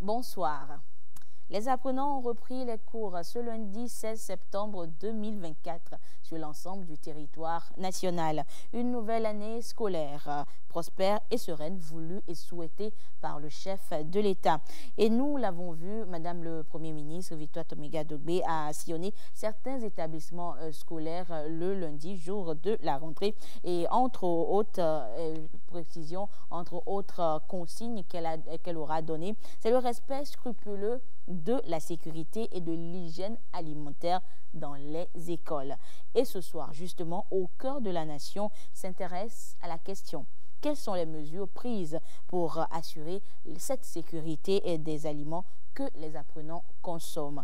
Bonsoir. Les apprenants ont repris les cours ce lundi 16 septembre 2024 sur l'ensemble du territoire national. Une nouvelle année scolaire prospère et sereine, voulue et souhaitée par le chef de l'État. Et nous l'avons vu, Madame le Premier ministre Victoire Tomiga-Dogbe a sillonné certains établissements scolaires le lundi, jour de la rentrée. Et entre autres précisions, entre autres consignes qu'elle aura données, c'est le respect scrupuleux de la sécurité et de l'hygiène alimentaire dans les écoles. Et ce soir, justement, au cœur de la nation, s'intéresse à la question: quelles sont les mesures prises pour assurer cette sécurité des aliments que les apprenants consomment?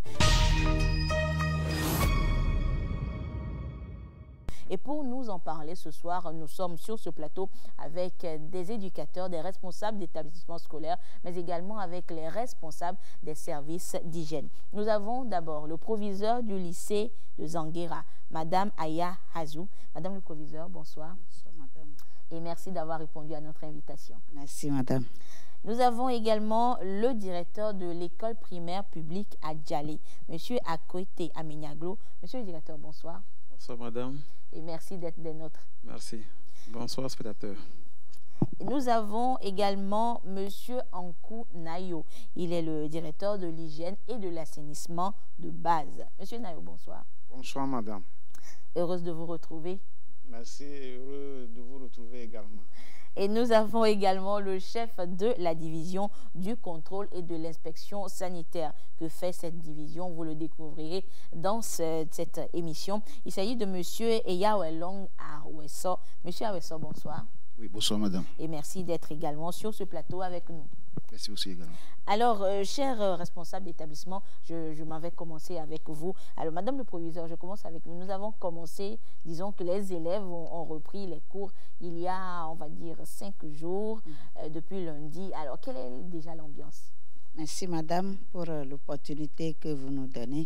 Et pour nous en parler ce soir, nous sommes sur ce plateau avec des éducateurs, des responsables d'établissements scolaires, mais également avec les responsables des services d'hygiène. Nous avons d'abord le proviseur du lycée de Zanguera, Madame Aya Hazou. Madame le proviseur, bonsoir. Bonsoir, madame. Et merci d'avoir répondu à notre invitation. Merci, madame. Nous avons également le directeur de l'école primaire publique à Djalé, Monsieur Akoite Amenyaglo. Monsieur le directeur, bonsoir. Bonsoir, madame. Et merci d'être des nôtres. Merci. Bonsoir, spectateurs. Nous avons également Monsieur Ankou Nayo. Il est le directeur de l'hygiène et de l'assainissement de base. Monsieur Nayo, bonsoir. Bonsoir, madame. Heureuse de vous retrouver. Merci, heureux de vous retrouver également. Et nous avons également le chef de la division du contrôle et de l'inspection sanitaire. Que fait cette division? Vous le découvrirez dans cette émission. Il s'agit de Monsieur Eyawelong Aweso. Monsieur Aweso, bonsoir. Oui, bonsoir, madame. Et merci d'être également sur ce plateau avec nous. Merci aussi également. Alors, cher responsable d'établissement, je m'en vais commencer avec vous. Alors, Madame le proviseur, je commence avec vous. Nous avons commencé, disons que les élèves ont repris les cours il y a, on va dire, 5 jours, depuis lundi. Alors, quelle est déjà l'ambiance? Merci, madame, pour l'opportunité que vous nous donnez.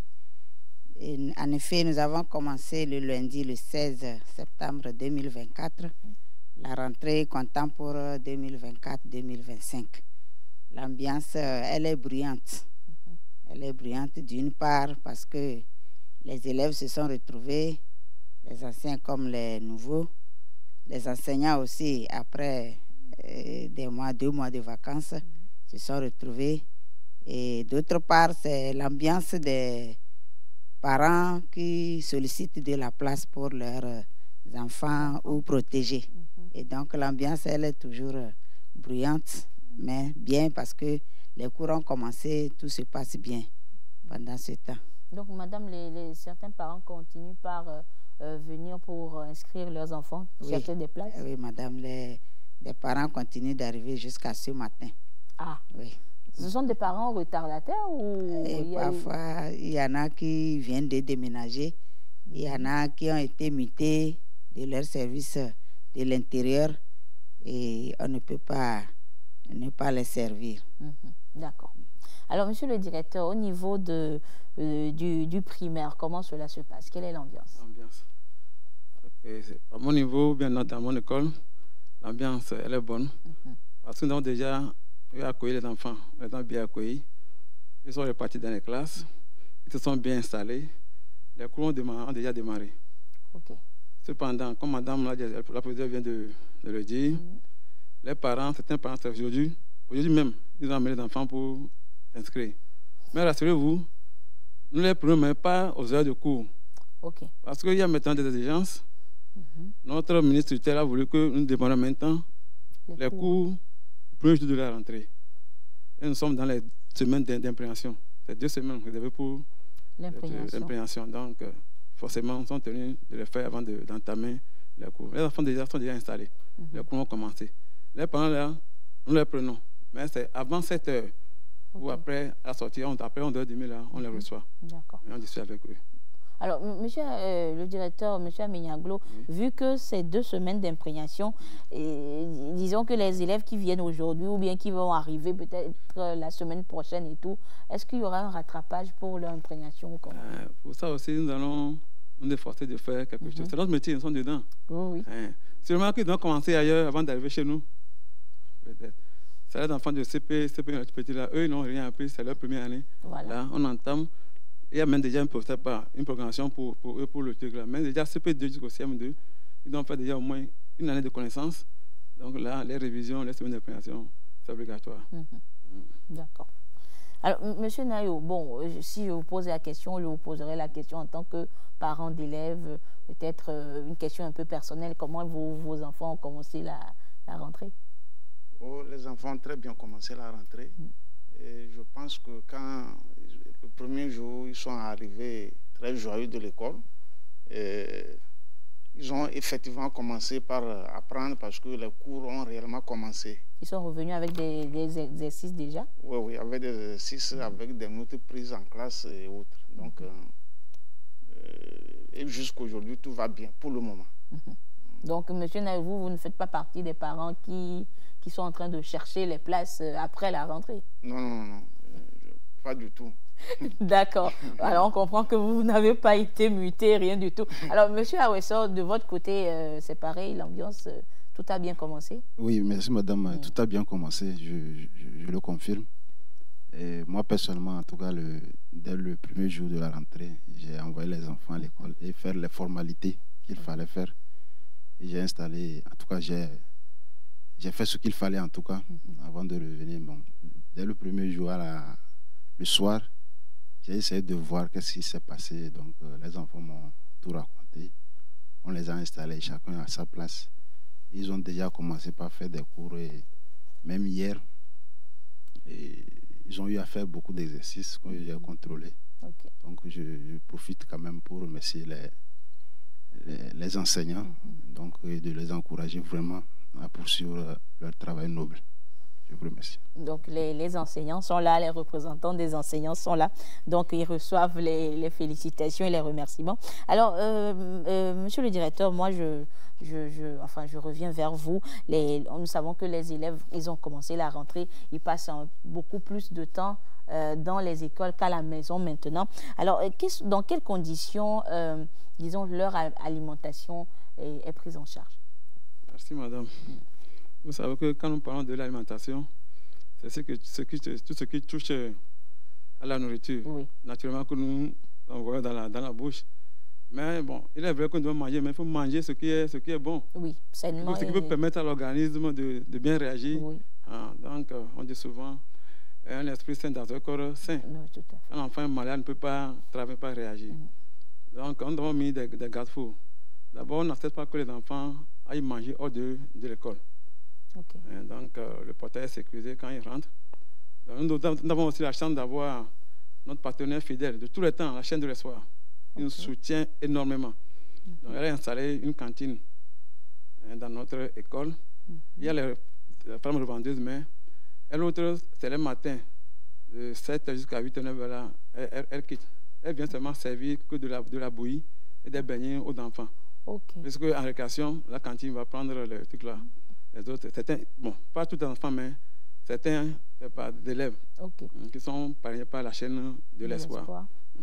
Et, en effet, nous avons commencé le lundi, le 16 septembre 2024. La rentrée comptant pour 2024-2025. L'ambiance, elle est bruyante. Elle est bruyante d'une part parce que les élèves se sont retrouvés, les anciens comme les nouveaux, les enseignants aussi, après 2 mois de vacances, se sont retrouvés. Et d'autre part, c'est l'ambiance des parents qui sollicitent de la place pour leurs enfants ou protégés. Et donc, l'ambiance, elle est toujours bruyante, mais bien parce que les cours ont commencé, tout se passe bien pendant ce temps. Donc, madame, certains parents continuent par venir pour inscrire leurs enfants, chercher des places? Oui, madame, les parents continuent d'arriver jusqu'à ce matin. Ah, oui. Ce sont des parents retardataires ou... Parfois, il y en a qui viennent de déménager, il y en a qui ont été mutés de leur service de l'intérieur et on ne peut pas ne pas les servir. D'accord. Alors, monsieur le directeur, au niveau du primaire, comment cela se passe? Quelle est l'ambiance? L'ambiance. À mon niveau, bien dans mon école, l'ambiance, elle est bonne. Parce que nous avons déjà accueilli les enfants. Les enfants bien accueillis. Ils sont répartis dans les classes. Ils se sont bien installés. Les cours ont déjà démarré. Ok. Cependant, comme madame la présidente vient de le dire, les parents, certains parents, aujourd'hui même, ils ont amené les enfants pour s'inscrire. Mais rassurez-vous, nous ne les prenons même pas aux heures de cours. Okay. Parce qu'il y a maintenant des exigences. Notre ministre tutelle a voulu que nous démarrions maintenant les cours le premier jour de la rentrée. Et nous sommes dans les semaines d'impréhension. C'est 2 semaines réservées pour l'impréhension. Donc, forcément, nous sommes tenus de le faire avant d'entamer les cours. Les enfants sont déjà installés. Les cours ont commencé. Les parents, là, nous les prenons. Mais c'est avant 7 heures ou après la sortie, après 11h30, là, on les reçoit. D'accord. Et on discute avec eux. Alors, monsieur le directeur, monsieur Amenyaglo, vu que c'est 2 semaines d'imprégnation, disons que les élèves qui viennent aujourd'hui ou bien qui vont arriver peut-être la semaine prochaine et tout, est-ce qu'il y aura un rattrapage pour leur imprégnation? Pour ça aussi, nous allons nous efforcer de faire quelque chose. C'est notre métier, nous sommes dedans. Oui. Sûrement qu'ils doivent commencer ailleurs avant d'arriver chez nous. Peut-être. C'est les enfants de CP, petit là, eux, ils n'ont rien appris, c'est leur première année. Voilà. Là, on entame. Il y a même déjà une programmation pour eux, pour le truc là. Mais déjà CP2 jusqu'au CM2, ils doivent faire déjà au moins une année de connaissances. Donc là, les révisions, les semaines de préparation, c'est obligatoire. D'accord. Alors, Monsieur Nayo, bon, si je vous pose la question, je vous poserai la question en tant que parent d'élèves, peut-être une question un peu personnelle. Comment vos enfants ont commencé la rentrée? Oh, les enfants ont très bien commencé la rentrée. Et je pense que quand le premier jour, ils sont arrivés très joyeux de l'école, ils ont effectivement commencé par apprendre parce que les cours ont réellement commencé. Ils sont revenus avec des exercices déjà? Oui, avec des exercices, avec des notes prises en classe et autres. Donc, et jusqu'aujourd'hui, tout va bien pour le moment. Donc, Monsieur Nayo, vous ne faites pas partie des parents qui sont en train de chercher les places après la rentrée? Non, pas du tout. D'accord. Alors, on comprend que vous n'avez pas été muté, rien du tout. Alors, Monsieur Aweso, de votre côté, c'est pareil, l'ambiance, tout a bien commencé? Oui, merci madame, tout a bien commencé, je le confirme. Et moi, personnellement, en tout cas, dès le premier jour de la rentrée, j'ai envoyé les enfants à l'école et faire les formalités qu'il fallait faire. Et j'ai installé, en tout cas, j'ai fait ce qu'il fallait, en tout cas, avant de revenir. Bon, dès le premier jour, le soir, j'ai essayé de voir qu'est-ce qui s'est passé. Donc, les enfants m'ont tout raconté. On les a installés, chacun à sa place. Ils ont déjà commencé par faire des cours, et même hier, ils ont eu à faire beaucoup d'exercices que j'ai contrôlés. Okay. Donc, je profite quand même pour remercier les enseignants, donc, et de les encourager vraiment à poursuivre leur travail noble. Je vous remercie. Donc, les enseignants sont là, les représentants des enseignants sont là. Donc, ils reçoivent les félicitations et les remerciements. Alors, monsieur le directeur, moi, je reviens vers vous. Nous savons que les élèves, ils ont commencé la rentrée. Ils passent beaucoup plus de temps dans les écoles qu'à la maison maintenant. Alors, dans quelles conditions, disons, leur alimentation est prise en charge? Merci, madame. Vous savez que quand nous parlons de l'alimentation, c'est tout ce qui touche à la nourriture, oui, naturellement, que nous envoyons dans la bouche. Mais bon, il est vrai qu'on doit manger, mais il faut manger ce qui est bon. Oui, sainement. Ce qui peut permettre à l'organisme de bien réagir. Oui. Donc, on dit souvent, un esprit sain dans un corps sain. Oui, tout à fait. Un enfant malade ne peut pas travailler, pas réagir. Donc, on doit mis des garde-fous. D'abord, on n'accepte pas que les enfants aillent manger hors de l'école. Okay. Donc, le portail est sécurisé quand ils rentrent. Donc, nous avons aussi la chance d'avoir notre partenaire fidèle de tous les temps, la chaîne de l'espoir. Il nous soutient énormément. Donc, elle a installé une cantine dans notre école. Il y a les femmes revendeuses, mais l'autre, c'est le matin, de 7 jusqu'à 8 9 là, elle quitte. Elle vient seulement servir que de la bouillie et des beignets aux enfants. Okay. Parce qu'en récréation, la cantine va prendre le truc là. Les autres, certains, bon, pas tous les enfants, mais certains d'élèves qui sont parrainés par la chaîne de l'espoir.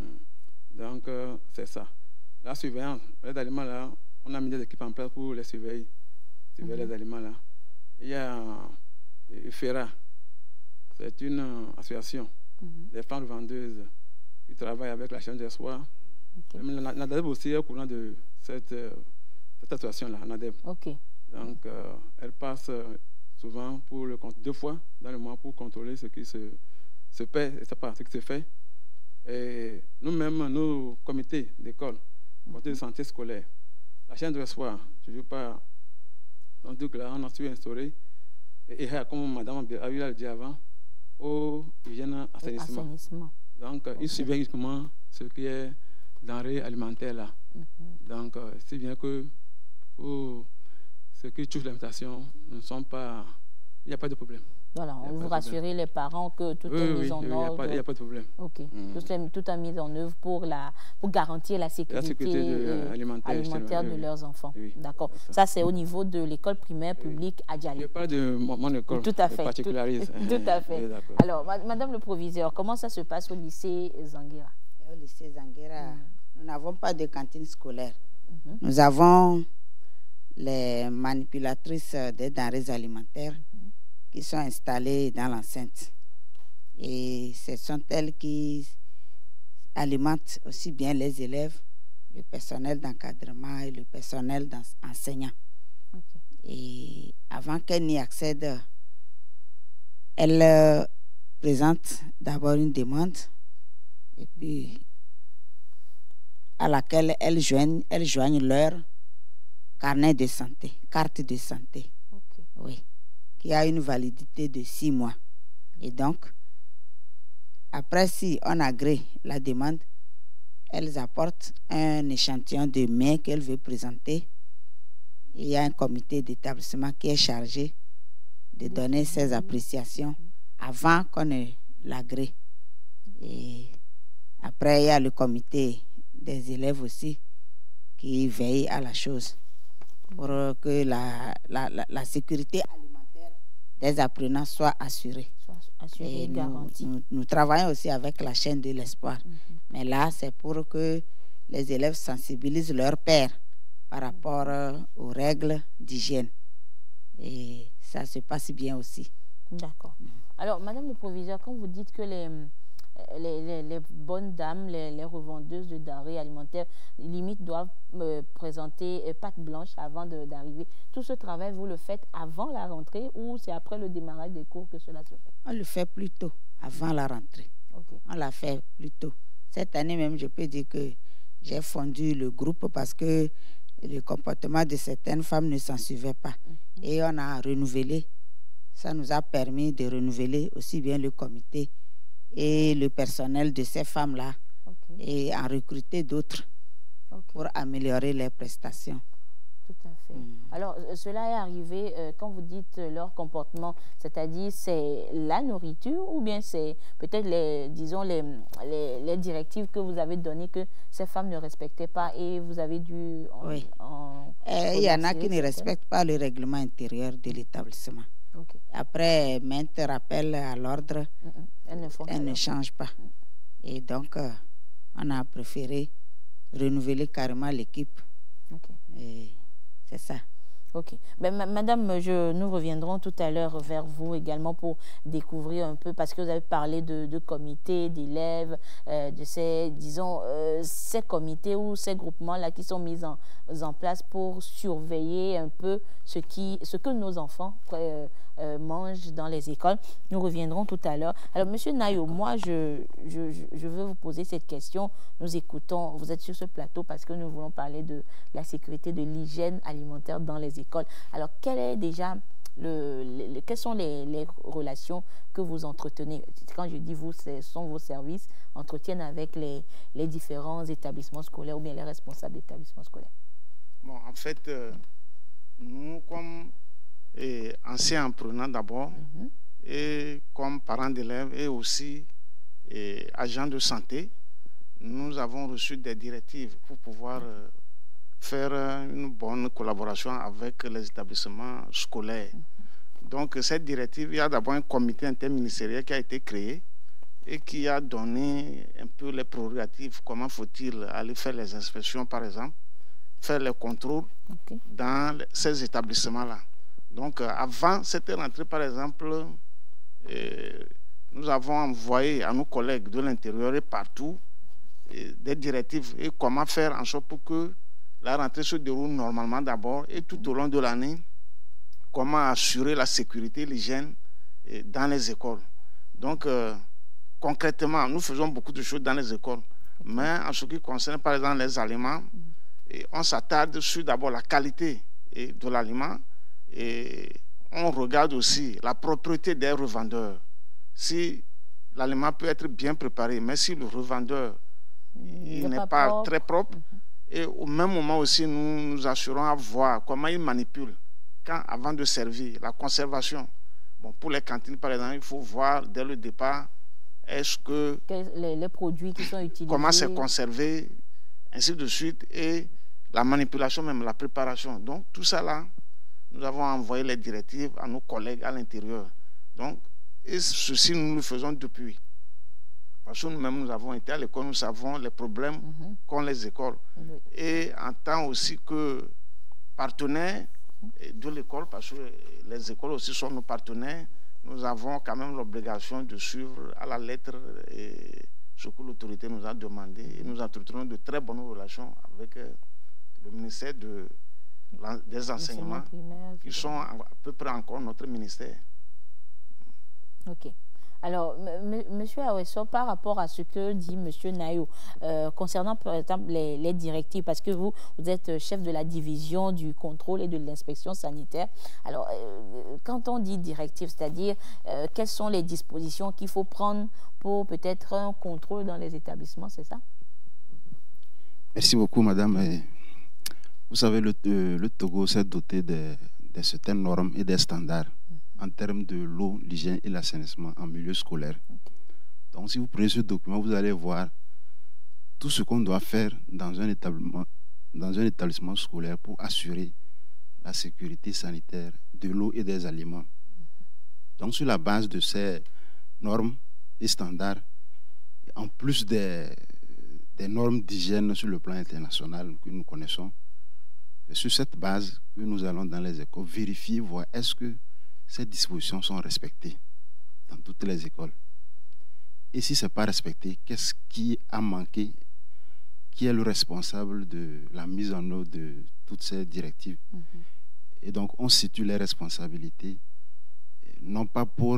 Donc, c'est ça. La surveillance, les aliments là, on a mis des équipes en place pour les surveiller les aliments là. Il y a FERA, c'est une association des femmes vendeuses qui travaillent avec la chaîne de l'espoir. NADEB aussi est au courant de cette association-là, NADEB. Donc, elle passe souvent pour le compte 2 fois dans le mois pour contrôler ce qui se paie, ce qui se fait. Et nous-mêmes, nos comités d'école, comités de santé scolaire, la chaîne de l'espoir, toujours pas. Donc là, on a su instaurer, et comme madame a eu à le dire avant, au hygiène assainissement. Donc, ils suivent uniquement ce qui est denrées alimentaires là. Donc, c'est bien que pour ce qui touche l'alimentation, il n'y a pas de problème. Voilà, on vous rassurez les parents que tout est mis en ordre. Il n'y a pas de problème. Ok. Tout est mis en œuvre pour garantir la sécurité alimentaire de leurs enfants. Oui. D'accord. Ça, c'est au niveau de l'école primaire publique à Djali. Je parle de mon école. Tout à fait. Tout à fait. Alors, madame le proviseur, comment ça se passe au lycée Zanguera? Au lycée Zanguera, nous n'avons pas de cantine scolaire. Nous avons les manipulatrices des denrées alimentaires qui sont installées dans l'enceinte. Et ce sont elles qui alimentent aussi bien les élèves, le personnel d'encadrement et le personnel enseignant. Okay. Et avant qu'elles n'y accèdent, elles présentent d'abord une demande et puis à laquelle elles joignent leur carnet de santé, carte de santé, Okay. oui, qui a une validité de 6 mois. Et donc, après, si on agrée la demande, elles apportent un échantillon de main qu'elles veulent présenter. Il y a un comité d'établissement qui est chargé de donner ses appréciations avant qu'on ne l'agrée. Et après, il y a le comité des élèves aussi qui veille à la chose pour que la sécurité alimentaire des apprenants soit assurée. Assurée et garantie. Nous travaillons aussi avec la chaîne de l'espoir. Mais là, c'est pour que les élèves sensibilisent leurs pairs par rapport aux règles d'hygiène. Et ça se passe bien aussi. D'accord. Alors, Madame le Proviseur, quand vous dites que les bonnes dames, les revendeuses de denrées alimentaires, limite doivent présenter patte blanche avant d'arriver, tout ce travail, vous le faites avant la rentrée ou c'est après le démarrage des cours que cela se fait? On le fait plus tôt, avant la rentrée. Okay. On l'a fait plus tôt. Cette année même, je peux dire que j'ai fondu le groupe parce que le comportement de certaines femmes ne s'en suivait pas. Et on a renouvelé. Ça nous a permis de renouveler aussi bien le comité et le personnel de ces femmes-là. Okay. Et en recruter d'autres pour améliorer les prestations. Tout à fait. Alors, cela est arrivé quand vous dites leur comportement, c'est-à-dire c'est la nourriture ou bien c'est peut-être les directives que vous avez données que ces femmes ne respectaient pas et vous avez dû il y en a qui ne respectent pas le règlement intérieur de l'établissement. Okay. Après, maintes rappels à l'ordre, elles ne changent pas. Et donc, on a préféré renouveler carrément l'équipe. Okay. C'est ça. Ok. Ben, Madame, nous reviendrons tout à l'heure vers vous également pour découvrir un peu, parce que vous avez parlé de comités, d'élèves, de ces, disons, ces comités ou ces groupements-là qui sont mis en place pour surveiller un peu ce que nos enfants mangent dans les écoles. Nous reviendrons tout à l'heure. Alors, Monsieur Nayo, moi, je veux vous poser cette question. Nous écoutons, vous êtes sur ce plateau parce que nous voulons parler de la sécurité, de l'hygiène alimentaire dans les écoles. Alors, quel est déjà quelles sont les relations que vous entretenez? Quand je dis vous, ce sont vos services, entretiennent avec les différents établissements scolaires ou bien les responsables d'établissements scolaires? Bon, en fait, nous, comme anciens apprenants d'abord, et comme parents d'élèves et aussi agents de santé, nous avons reçu des directives pour pouvoir faire une bonne collaboration avec les établissements scolaires. Donc, cette directive, il y a d'abord un comité interministériel qui a été créé et qui a donné un peu les prérogatives. Comment faut-il aller faire les inspections, par exemple, faire les contrôles dans ces établissements-là. Donc, avant cette rentrée, par exemple, nous avons envoyé à nos collègues de l'intérieur et partout des directives et comment faire en sorte pour que la rentrée se déroule normalement d'abord et tout au long de l'année, comment assurer la sécurité et l'hygiène dans les écoles. Donc, concrètement, nous faisons beaucoup de choses dans les écoles, mais en ce qui concerne par exemple les aliments, on s'attarde sur d'abord la qualité de l'aliment et on regarde aussi la propreté des revendeurs. Si l'aliment peut être bien préparé, mais si le revendeur n'est pas très propre, et au même moment aussi, nous nous assurons à voir comment il manipule avant de servir, la conservation. Bon, pour les cantines, par exemple, il faut voir dès le départ est-ce que les produits qui sont utilisés, comment c'est conservé, ainsi de suite, et la manipulation même, la préparation. Donc, tout ça là, nous avons envoyé les directives à nos collègues à l'intérieur. Donc, et ceci, nous le faisons depuis. Parce que nous-mêmes, nous avons été à l'école, nous savons les problèmes qu'ont les écoles. Et en tant aussi que partenaires de l'école, parce que les écoles aussi sont nos partenaires, nous avons quand même l'obligation de suivre à la lettre ce que l'autorité nous a demandé. Et nous entretenons de très bonnes relations avec le ministère des enseignements, qui sont à peu près encore notre ministère. Ok. Alors, Monsieur Aweso, par rapport à ce que dit Monsieur Nayo, concernant par exemple les directives, parce que vous êtes chef de la division du contrôle et de l'inspection sanitaire. Alors, quand on dit directive, c'est-à-dire quelles sont les dispositions qu'il faut prendre pour peut-être un contrôle dans les établissements, c'est ça? Merci beaucoup, madame. Vous savez, le Togo s'est doté de certaines normes et des standards en termes de l'eau, l'hygiène et l'assainissement en milieu scolaire. Donc, si vous prenez ce document, vous allez voir tout ce qu'on doit faire dans un établissement scolaire pour assurer la sécurité sanitaire de l'eau et des aliments. Donc, sur la base de ces normes et standards, en plus des normes d'hygiène sur le plan international que nous connaissons, c'est sur cette base que nous allons dans les écoles vérifier, voir est-ce que ces dispositions sont respectées dans toutes les écoles. Et si ce n'est pas respecté, qu'est-ce qui a manqué? Qui est le responsable de la mise en œuvre de toutes ces directives? Et donc, on situe les responsabilités, non pas pour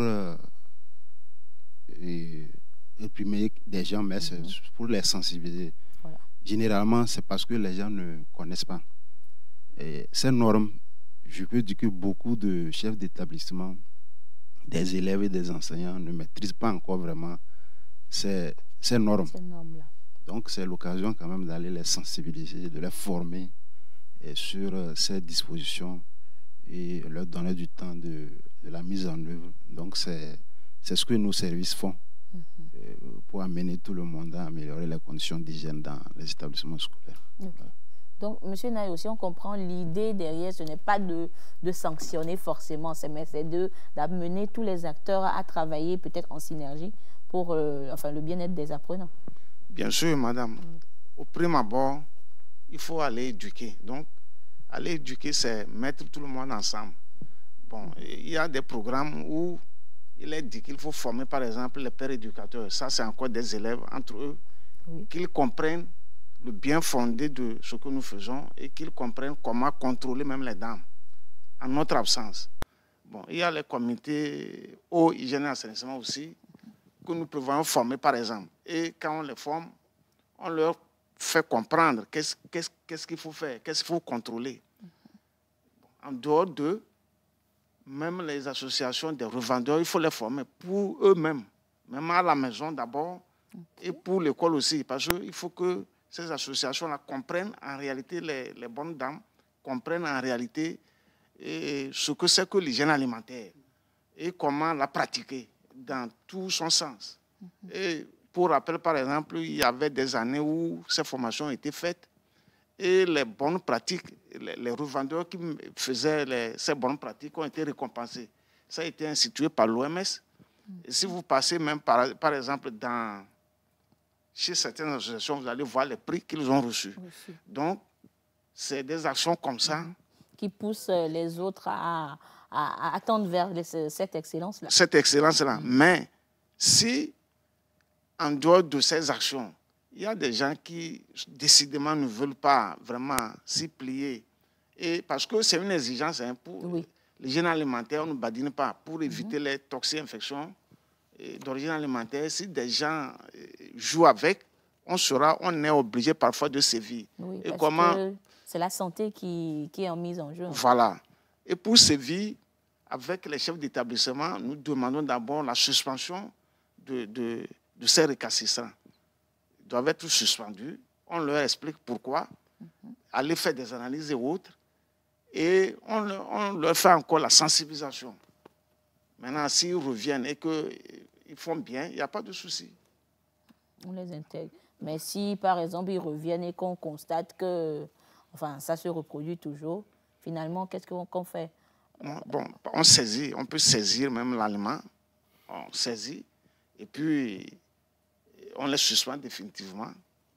réprimer des gens, mais c'est pour les sensibiliser. Voilà. Généralement, c'est parce que les gens ne connaissent pas. Et ces normes, je peux dire que beaucoup de chefs d'établissement, des élèves et des enseignants ne maîtrisent pas encore vraiment ces normes. Donc, c'est l'occasion quand même d'aller les sensibiliser, de les former sur ces dispositions et leur donner du temps de la mise en œuvre. Donc, c'est ce que nos services font pour amener tout le monde à améliorer les conditions d'hygiène dans les établissements scolaires. Okay. Voilà. Donc, M. Nayo, si on comprend, l'idée derrière, ce n'est pas de sanctionner forcément, mais c'est d'amener tous les acteurs à travailler peut-être en synergie pour le bien-être des apprenants. Bien sûr, madame. Au prime abord, il faut aller éduquer. Donc, aller éduquer, c'est mettre tout le monde ensemble. Bon, il y a des programmes où il est dit qu'il faut former, par exemple, les pères éducateurs. Ça, c'est encore des élèves entre eux, qu'ils comprennent le bien fondé de ce que nous faisons et qu'ils comprennent comment contrôler même les dames en notre absence. Bon, il y a les comités eau, hygiène et assainissement aussi que nous pouvons former par exemple. Et quand on les forme, on leur fait comprendre qu'est-ce qu'il faut faire, qu'est-ce qu'il faut contrôler. En dehors d'eux, même les associations des revendeurs, il faut les former pour eux-mêmes, même à la maison d'abord et pour l'école aussi, parce qu'il faut que ces associations-là comprennent en réalité, les bonnes dames, comprennent en réalité ce que c'est que l'hygiène alimentaire et comment la pratiquer dans tout son sens. Et pour rappel, par exemple, il y avait des années où ces formations étaient faites et les bonnes pratiques, les revendeurs qui faisaient ces bonnes pratiques ont été récompensés. Ça a été institué par l'OMS. Et si vous passez même, par exemple, chez certaines associations, vous allez voir les prix qu'ils ont reçus. Donc, c'est des actions comme ça qui poussent les autres à tendre vers cette excellence-là. Cette excellence-là. Mais si, en dehors de ces actions, il y a des gens qui, décidément, ne veulent pas vraiment s'y plier. Et parce que c'est une exigence pour l'hygiène alimentaire, on ne badine pas. Pour éviter les toxi-infections d'origine alimentaire, si des gens jouent avec, on est obligé parfois de sévir. Oui, et que c'est la santé qui est en mise en jeu. Voilà. Et pour sévir, avec les chefs d'établissement, nous demandons d'abord la suspension de ces récalcitrants. Ils doivent être suspendus. On leur explique pourquoi, aller faire des analyses et autres, et on leur fait encore la sensibilisation. Maintenant, s'ils reviennent et qu'ils font bien, il n'y a pas de souci. On les intègre. Mais si, par exemple, ils reviennent et qu'on constate que ça se reproduit toujours, finalement, qu'est-ce qu'on fait? Bon, on saisit, on peut saisir même l'aliment, on saisit, et puis on les suspend définitivement.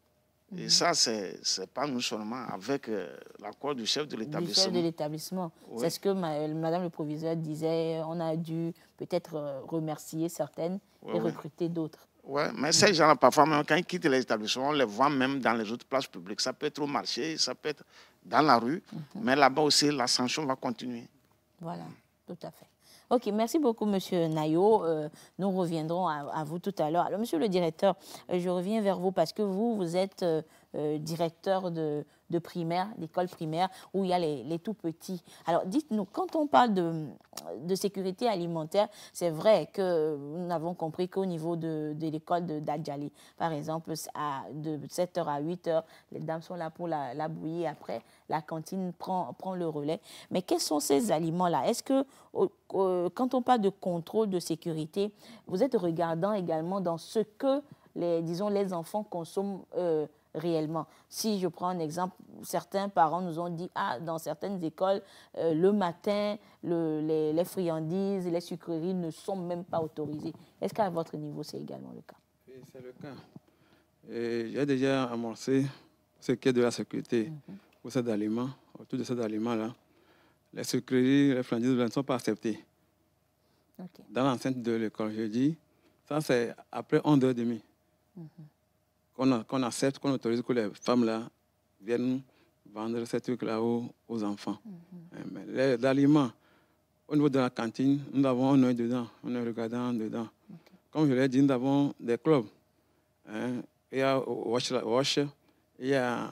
Et ça, c'est pas nous seulement, avec l'accord du chef de l'établissement. Du chef de l'établissement. Oui. C'est ce que Madame le proviseur disait, on a dû peut-être remercier certaines et recruter d'autres. Oui, mais ces gens-là, parfois, même quand ils quittent les établissements, on les voit même dans les autres places publiques. Ça peut être au marché, ça peut être dans la rue, mais là-bas aussi, la sanction va continuer. Voilà, tout à fait. Ok, merci beaucoup, Monsieur Nayo. Nous reviendrons à vous tout à l'heure. Alors, Monsieur le directeur, je reviens vers vous parce que vous êtes directeur de primaire, d'école primaire, où il y a les tout petits. Alors, dites-nous, quand on parle de sécurité alimentaire, c'est vrai que nous avons compris qu'au niveau de l'école d'Adjali, par exemple, de 7h à 8h, les dames sont là pour la bouillie. Après, la cantine prend le relais. Mais quels sont ces aliments-là? Est-ce que, quand on parle de contrôle de sécurité, vous êtes regardant également dans ce que les enfants consomment réellement? Si je prends un exemple, certains parents nous ont dit, dans certaines écoles, le matin, les friandises, les sucreries ne sont même pas autorisées. Est-ce qu'à votre niveau, c'est également le cas? Oui, c'est le cas. J'ai déjà amorcé ce qui est de la sécurité pour ces aliments, autour de ces aliments-là. Les sucreries, les friandises ne sont pas acceptées. Okay. Dans l'enceinte de l'école, je dis, ça c'est après 11h30. Qu'on accepte, qu'on autorise que les femmes-là viennent vendre ces trucs-là aux enfants. Mais les aliments, au niveau de la cantine, nous avons un œil dedans, on est regardant dedans. Okay. Comme je l'ai dit, nous avons des clubs. Il y a Wash, il y a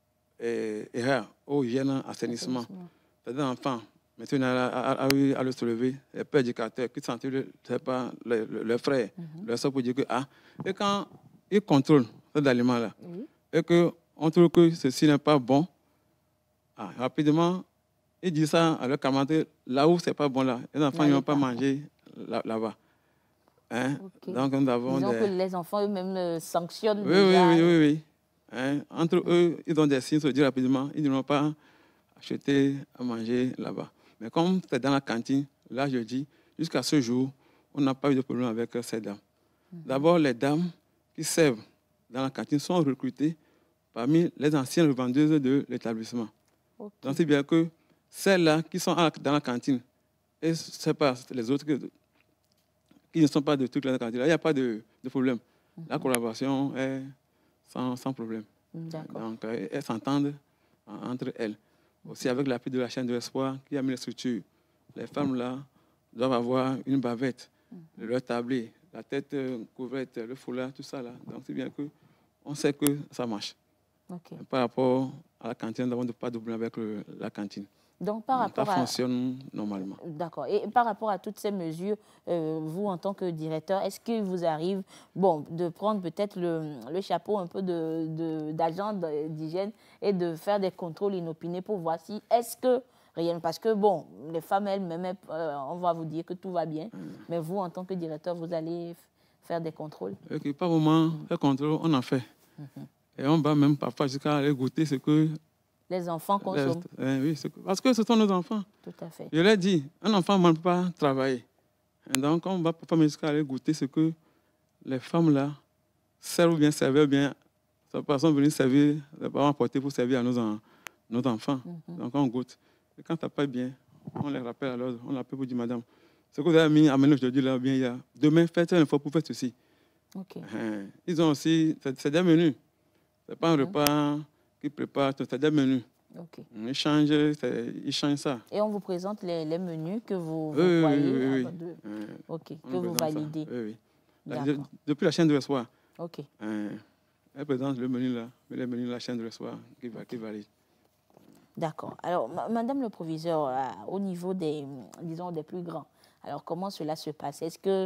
eau, hygiène, assainissement. C'est des enfants. Maintenant, à le soulever, les pères éducateurs qui sentent le frère, leur soeur pour dire que, et quand ils contrôlent cet aliment-là, et qu'on trouve que ceci n'est pas bon, rapidement, ils disent ça à leurs camarades, là où ce n'est pas bon, là, les enfants ne vont pas manger là-bas. Okay. Donc, nous avons disons que les enfants eux-mêmes sanctionnent déjà. Oui. Entre eux, ils ont des signes, se dire rapidement, ils ne vont pas acheter à manger là-bas. Mais comme c'est dans la cantine, là, je dis, jusqu'à ce jour, on n'a pas eu de problème avec ces dames. D'abord, les dames qui servent dans la cantine sont recrutées parmi les anciennes vendeuses de l'établissement. Okay. Donc, c'est bien que celles-là qui sont dans la cantine, et ce n'est pas les autres qui ne sont pas de toute la cantine, là, il n'y a pas de problème. La collaboration est sans problème. Donc, elles s'entendent entre elles. Aussi avec l'appui de la chaîne de l'espoir qui a mis les structures. Les femmes-là doivent avoir une bavette, leur tablé, la tête couverte, le foulard, tout ça là. Donc c'est bien qu'on sait que ça marche. Okay. Par rapport à la cantine, nous n'avons pas de problème avec la cantine. Donc, par rapport ça fonctionne normalement. D'accord. Et par rapport à toutes ces mesures, vous, en tant que directeur, est-ce qu'il vous arrive de prendre peut-être le chapeau un peu d'agent d'hygiène et de faire des contrôles inopinés pour voir si est-ce que réellement, parce que les femmes elles-mêmes, on va vous dire que tout va bien, mais vous, en tant que directeur, vous allez faire des contrôles? Okay, pas vraiment. Les contrôles, on en fait. Et on va même parfois jusqu'à aller goûter ce que les enfants consomment. Oui, parce que ce sont nos enfants. Tout à fait. Je l'ai dit, un enfant ne peut pas travailler. Et donc, on va parfois jusqu'à aller goûter ce que les femmes-là servent bien, servent bien. Ces personnes venues servir, les parents apporter pour servir à nos enfants. Donc, on goûte. Et quand ça passe bien, on les rappelle à l'ordre. On l'appelle pour dire, madame, ce que vous avez amené aujourd'hui, là, bien, il y a demain, faites une fois pour faire ceci. Okay. Ils ont aussi, c'est des menus. Ce n'est pas un repas qui prépare, c'est des menus. Okay. Ils changent ça. Et on vous présente les menus que vous voyez que vous validez. Oui. Depuis la chaîne de l'espoir. Okay. Elle présente le menu là, les menus de la chaîne de l'espoir qui valide. D'accord. Alors, Madame le proviseur, au niveau des plus grands, alors comment cela se passe? Est-ce que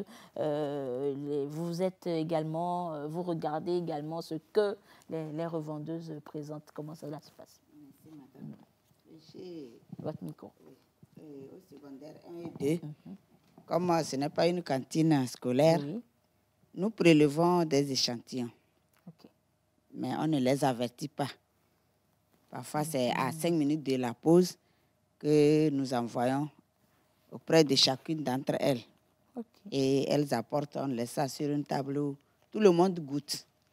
vous êtes également, vous regardez également ce que les revendeuses présentent? Comment cela se passe? Merci, madame. Chez votre micro. Au secondaire 1 et 2, comme ce n'est pas une cantine scolaire, nous prélevons des échantillons. Okay. Mais on ne les avertit pas. Parfois, c'est à 5 minutes de la pause que nous envoyons auprès de chacune d'entre elles. Okay. Et elles apportent, on laisse ça sur une table où tout le monde goûte.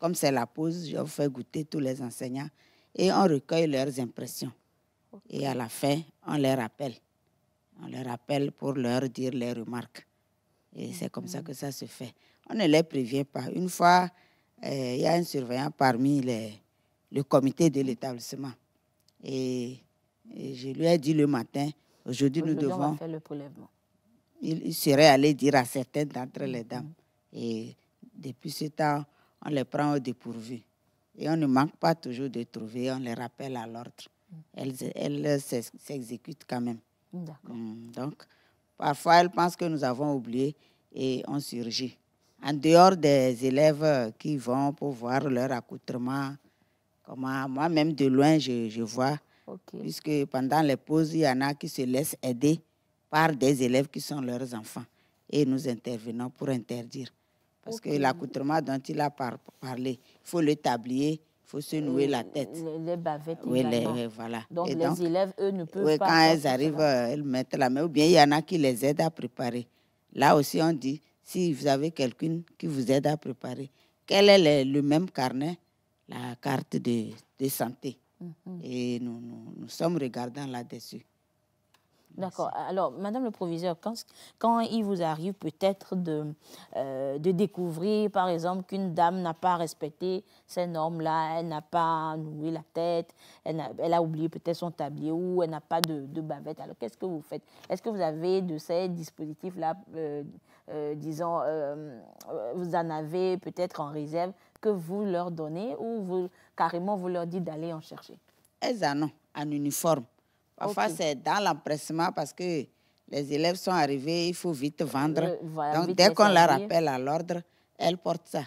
comme c'est la pause, je vous fais goûter tous les enseignants et on recueille leurs impressions. Et à la fin, on les rappelle. On les rappelle pour leur dire les remarques. Et c'est comme ça que ça se fait. On ne les prévient pas. Une fois, il y a un surveillant parmi le comité de l'établissement. Et je lui ai dit le matin, aujourd'hui nous devons... on va faire le prélèvement. Il serait allé dire à certaines d'entre les dames. Et depuis ce temps, on les prend au dépourvu. Et on ne manque pas toujours de trouver, on les rappelle à l'ordre. Elles s'exécutent quand même. D'accord. Donc, parfois, elles pensent que nous avons oublié et on surgit. En dehors des élèves qui vont pour voir leur accoutrement, moi-même de loin, je vois, puisque pendant les pauses, il y en a qui se laissent aider par des élèves qui sont leurs enfants. Et nous intervenons pour interdire. Parce que l'accoutrement dont il a parlé, il faut le tablier, il faut se nouer la tête. Les bavettes, voilà. Donc, les élèves, eux, ne peuvent pas... Quand elles arrivent, elles mettent la main. Ou bien, il y en a qui les aident à préparer. Là aussi, on dit, si vous avez quelqu'un qui vous aide à préparer, quel est le même carnet, la carte de santé. Et nous sommes regardants là-dessus. D'accord. Alors, Madame le proviseur, quand il vous arrive peut-être de découvrir, par exemple, qu'une dame n'a pas respecté ces normes-là, elle n'a pas noué la tête, elle a oublié peut-être son tablier ou elle n'a pas de bavette, alors qu'est-ce que vous faites? Est-ce que vous avez de ces dispositifs-là, disons, vous en avez peut-être en réserve que vous leur donnez ou carrément vous leur dites d'aller en chercher? Elles en ont, en uniforme. Parfois, c'est dans l'empressement parce que les élèves sont arrivés, il faut vite vendre. Donc, dès qu'on la rappelle à l'ordre, elles portent ça.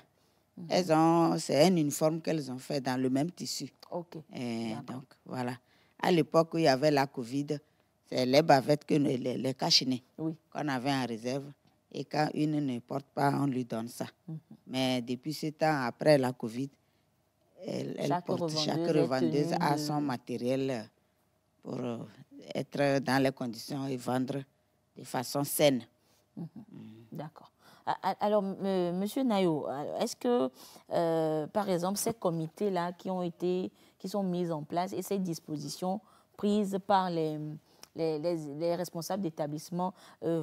C'est un uniforme qu'elles ont fait dans le même tissu. Donc, voilà. À l'époque où il y avait la Covid, c'est les bavettes, les cachenets qu'on avait en réserve. Et quand une ne porte pas, on lui donne ça. Mais depuis ce temps, après la Covid, chaque revendeuse a son matériel pour être dans les conditions et vendre de façon saine. D'accord. Alors, Monsieur Nayo, est-ce que, par exemple, ces comités-là qui sont mis en place et ces dispositions prises par les responsables d'établissement,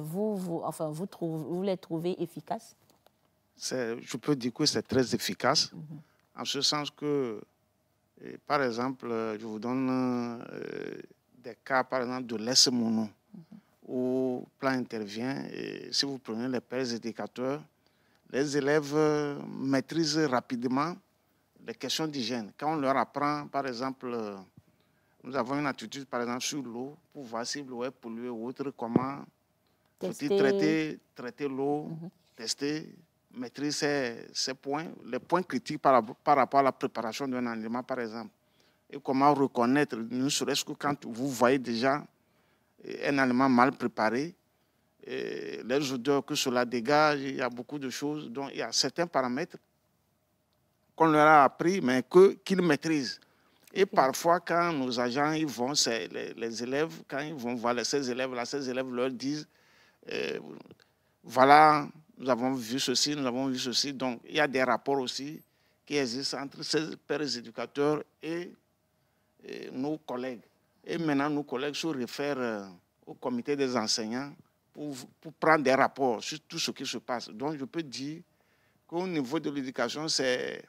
vous les trouvez efficaces? Je peux dire que c'est très efficace, en ce sens que, par exemple, je vous donne des cas, par exemple, de l'ES-Mono, où le plan intervient. Et si vous prenez les pères éducateurs, les élèves maîtrisent rapidement les questions d'hygiène. Quand on leur apprend, par exemple, nous avons une attitude, par exemple, sur l'eau, pour voir si l'eau est polluée ou autre, comment traiter l'eau, tester, maîtriser ces points, les points critiques par rapport à la préparation d'un aliment, par exemple. Et comment reconnaître, ne serait-ce que quand vous voyez déjà un aliment mal préparé, les odeurs que cela dégage, il y a beaucoup de choses. Donc, il y a certains paramètres qu'on leur a appris, mais qu'ils maîtrisent. Et parfois, quand nos agents ils vont, les élèves, quand ils vont voir ces élèves leur disent voilà, nous avons vu ceci, nous avons vu ceci. Donc, il y a des rapports aussi qui existent entre ces pères éducateurs et nos collègues. Et maintenant, nos collègues se réfèrent au comité des enseignants pour prendre des rapports sur tout ce qui se passe. Donc, je peux dire qu'au niveau de l'éducation, c'est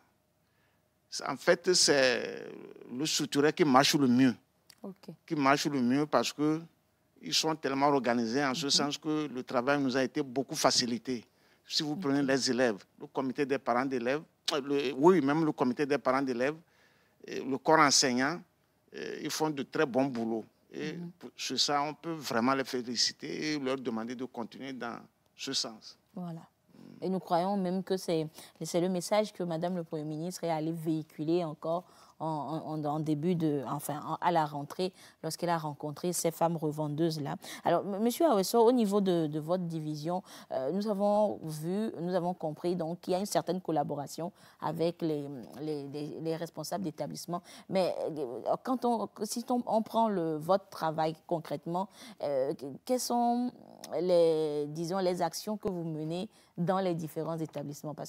le structuré qui marche le mieux. Qui marche le mieux parce qu'ils sont tellement organisés en ce sens que le travail nous a été beaucoup facilité. Si vous prenez les élèves, le comité des parents d'élèves, même le comité des parents d'élèves, le corps enseignant, ils font de très bons boulots. Et sur ça, on peut vraiment les féliciter et leur demander de continuer dans ce sens. Voilà. Et nous croyons même que c'est le message que Madame le Premier ministre est allée véhiculer encore en début à la rentrée, lorsqu'elle a rencontré ces femmes revendeuses-là. Alors, Monsieur Aweso, au niveau de votre division, nous avons compris donc qu'il y a une certaine collaboration avec les responsables d'établissement. Mais si on prend votre travail concrètement, quelles sont les actions que vous menez dans les différents établissements? Parce que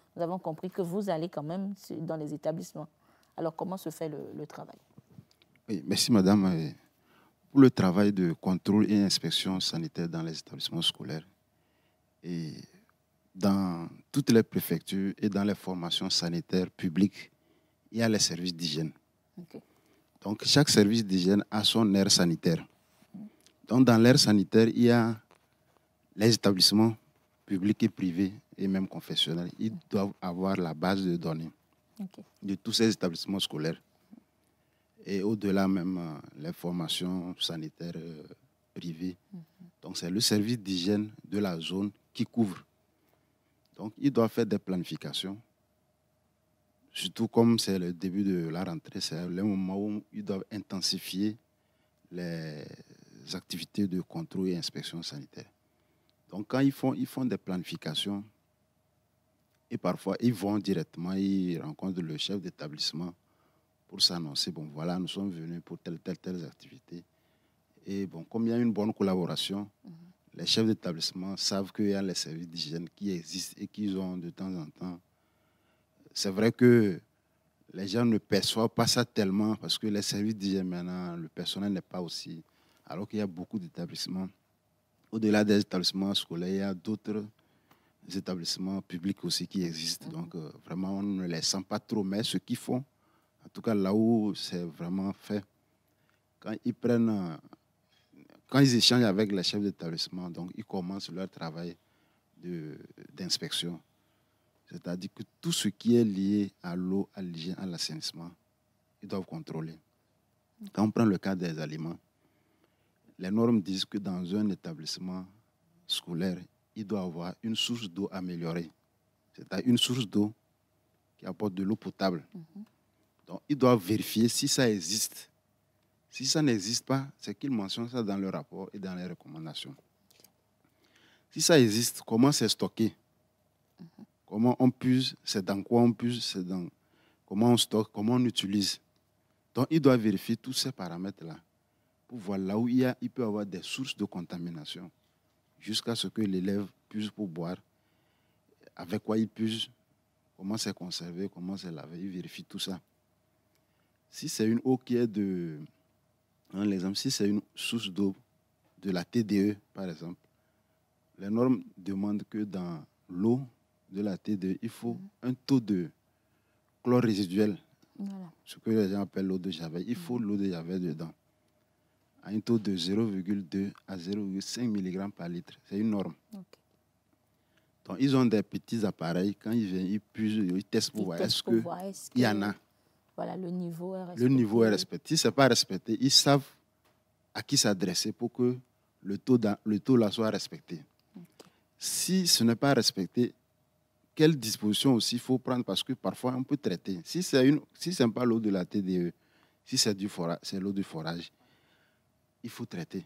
nous avons compris que vous allez quand même dans les établissements. Alors, comment se fait le travail? Oui, merci madame. Pour le travail de contrôle et inspection sanitaire dans les établissements scolaires, et dans toutes les préfectures et dans les formations sanitaires publiques, il y a les services d'hygiène. Okay. Donc, chaque service d'hygiène a son aire sanitaire. Donc, dans l'aire sanitaire, il y a les établissements publics et privés et même confessionnels. Ils doivent avoir la base de données de tous ces établissements scolaires. Et au-delà même, les formations sanitaires privées. Donc, c'est le service d'hygiène de la zone qui couvre. Donc, ils doivent faire des planifications. Surtout comme c'est le début de la rentrée, c'est le moment où ils doivent intensifier les activités de contrôle et inspection sanitaire. Donc, quand ils font des planifications, et parfois, ils vont directement, ils rencontrent le chef d'établissement pour s'annoncer, bon, voilà, nous sommes venus pour telle activité. Et bon, comme il y a une bonne collaboration, les chefs d'établissement savent qu'il y a les services d'hygiène qui existent et qu'ils ont de temps en temps. C'est vrai que les gens ne perçoivent pas ça tellement parce que les services d'hygiène maintenant, le personnel n'est pas aussi. Alors qu'il y a beaucoup d'établissements. Au-delà des établissements scolaires, il y a d'autres établissements publics aussi qui existent. Donc vraiment, on ne les sent pas trop. Mais ce qu'ils font, en tout cas là où c'est vraiment fait, quand ils échangent avec les chefs d'établissement, donc ils commencent leur travail d'inspection. C'est-à-dire que tout ce qui est lié à l'eau, à l'hygiène, à l'assainissement, ils doivent contrôler. Quand on prend le cas des aliments, les normes disent que dans un établissement scolaire, il doit avoir une source d'eau améliorée. C'est-à-dire une source d'eau qui apporte de l'eau potable. Donc, ils doivent vérifier si ça existe. Si ça n'existe pas, c'est qu'ils mentionnent ça dans le rapport et dans les recommandations. Si ça existe, comment c'est stocké? Comment on puise, c'est dans quoi on puise, c'est dans comment on stocke, comment on utilise. Donc, il doit vérifier tous ces paramètres-là pour voir là où il peut y avoir des sources de contamination jusqu'à ce que l'élève puise pour boire, avec quoi il puise, comment c'est conservé, comment c'est lavé, il vérifie tout ça. Si c'est une eau qui est si c'est une source d'eau de la TDE, par exemple, les normes demandent que dans l'eau de la TDE, il faut un taux de chlore résiduel, ce que les gens appellent l'eau de Javel. Il faut l'eau de Javel dedans, à un taux de 0,2 à 0,5 mg par litre. C'est une norme. Donc, ils ont des petits appareils. Quand ils viennent, ils puisent, ils testent pour voir est-ce qu'il y en a. Voilà, le niveau est respecté. Le niveau est respecté. Si ce n'est pas respecté, ils savent à qui s'adresser pour que le taux là soit respecté. Si ce n'est pas respecté, quelles dispositions aussi il faut prendre parce que parfois on peut traiter. Si ce n'est pas l'eau de la TDE, si c'est l'eau du forage, il faut traiter.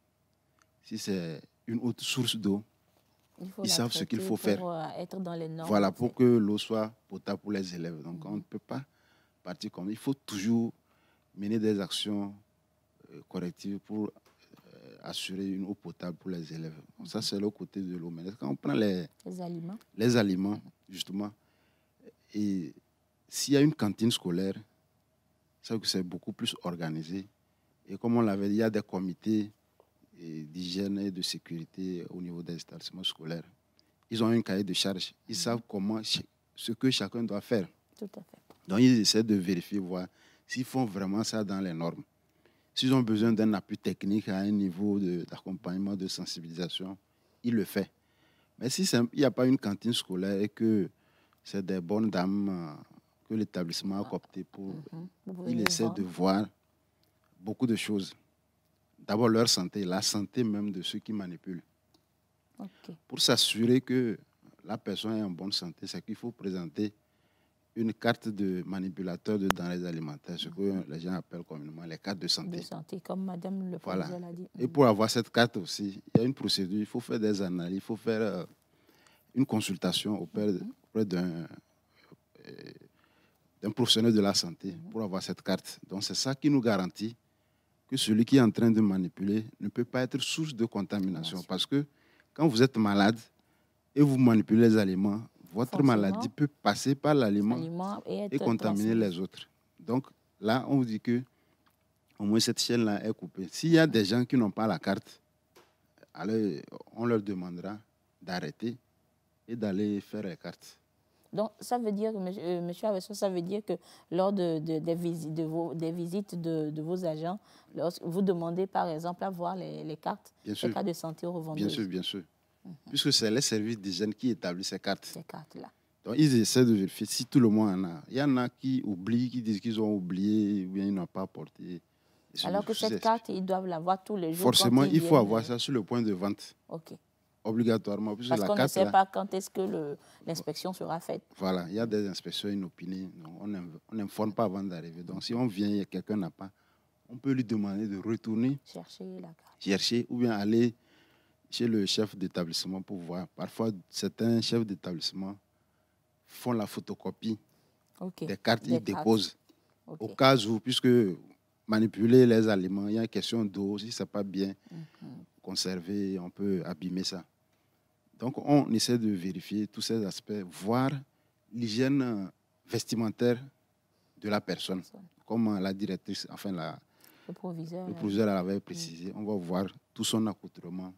Si c'est une autre source d'eau, ils savent ce qu'il faut faire. Pour être dans les normes. Voilà, pour que l'eau soit potable pour les élèves. Donc on ne peut pas partir comme il faut toujours mener des actions correctives pour assurer une eau potable pour les élèves. Donc, ça, c'est le côté de l'eau. Mais quand on prend les aliments, justement, et s'il y a une cantine scolaire, c'est beaucoup plus organisé. Et comme on l'avait dit, il y a des comités d'hygiène et de sécurité au niveau des établissements scolaires. Ils ont un cahier de charges. Ils savent ce que chacun doit faire. Tout à fait. Donc, ils essaient de vérifier, voir s'ils font vraiment ça dans les normes. S'ils ont besoin d'un appui technique à un niveau d'accompagnement, de sensibilisation, ils le font. Mais si il n'y a pas une cantine scolaire et que c'est des bonnes dames que l'établissement a coopté pour, ils essaient de voir beaucoup de choses. D'abord leur santé, la santé même de ceux qui manipulent. Pour s'assurer que la personne est en bonne santé, c'est qu'il faut présenter une carte de manipulateur de denrées alimentaires, ce que les gens appellent communément les cartes de santé. De santé, comme Madame le Président l'a dit. Et pour avoir cette carte aussi, il y a une procédure, il faut faire des analyses, il faut faire une consultation auprès d'un professionnel de la santé pour avoir cette carte. Donc c'est ça qui nous garantit que celui qui est en train de manipuler ne peut pas être source de contamination. Parce que quand vous êtes malade et vous manipulez les aliments, votre maladie peut passer par l'aliment et contaminer les autres. Donc là, on vous dit que au moins cette chaîne-là est coupée. S'il y a des gens qui n'ont pas la carte, alors on leur demandera d'arrêter et d'aller faire les cartes. Donc, ça veut dire, monsieur Avesso, ça veut dire que lors des visites de vos agents, vous demandez par exemple à voir les cartes, les cartes de santé aux revendeuses. Bien sûr, bien sûr. Puisque c'est les services d'hygiène qui établissent ces cartes. Ces cartes-là. Donc, ils essaient de vérifier si tout le monde en a. Il y en a qui oublient, qui disent qu'ils ont oublié ou bien ils n'ont pas apporté. Alors que cette carte, ils doivent l'avoir tous les jours. Forcément, il faut avoir ça sur le point de vente. OK. Obligatoirement. Parce qu'on ne sait pas quand est-ce que l'inspection sera faite. Voilà, il y a des inspections inopinées. On n'informe pas avant d'arriver. Donc, si on vient et quelqu'un n'a pas, on peut lui demander de retourner. Chercher la carte. Chercher ou bien aller chez le chef d'établissement pour voir. Parfois, certains chefs d'établissement font la photocopie des cartes qu'ils déposent. Au cas où, puisque manipuler les aliments, il y a une question d'eau. Si ce n'est pas bien conservé, on peut abîmer ça. Donc, on essaie de vérifier tous ces aspects, voir l'hygiène vestimentaire de la personne. Comme la directrice, enfin le proviseur l'avait précisé, on va voir tout son accoutrement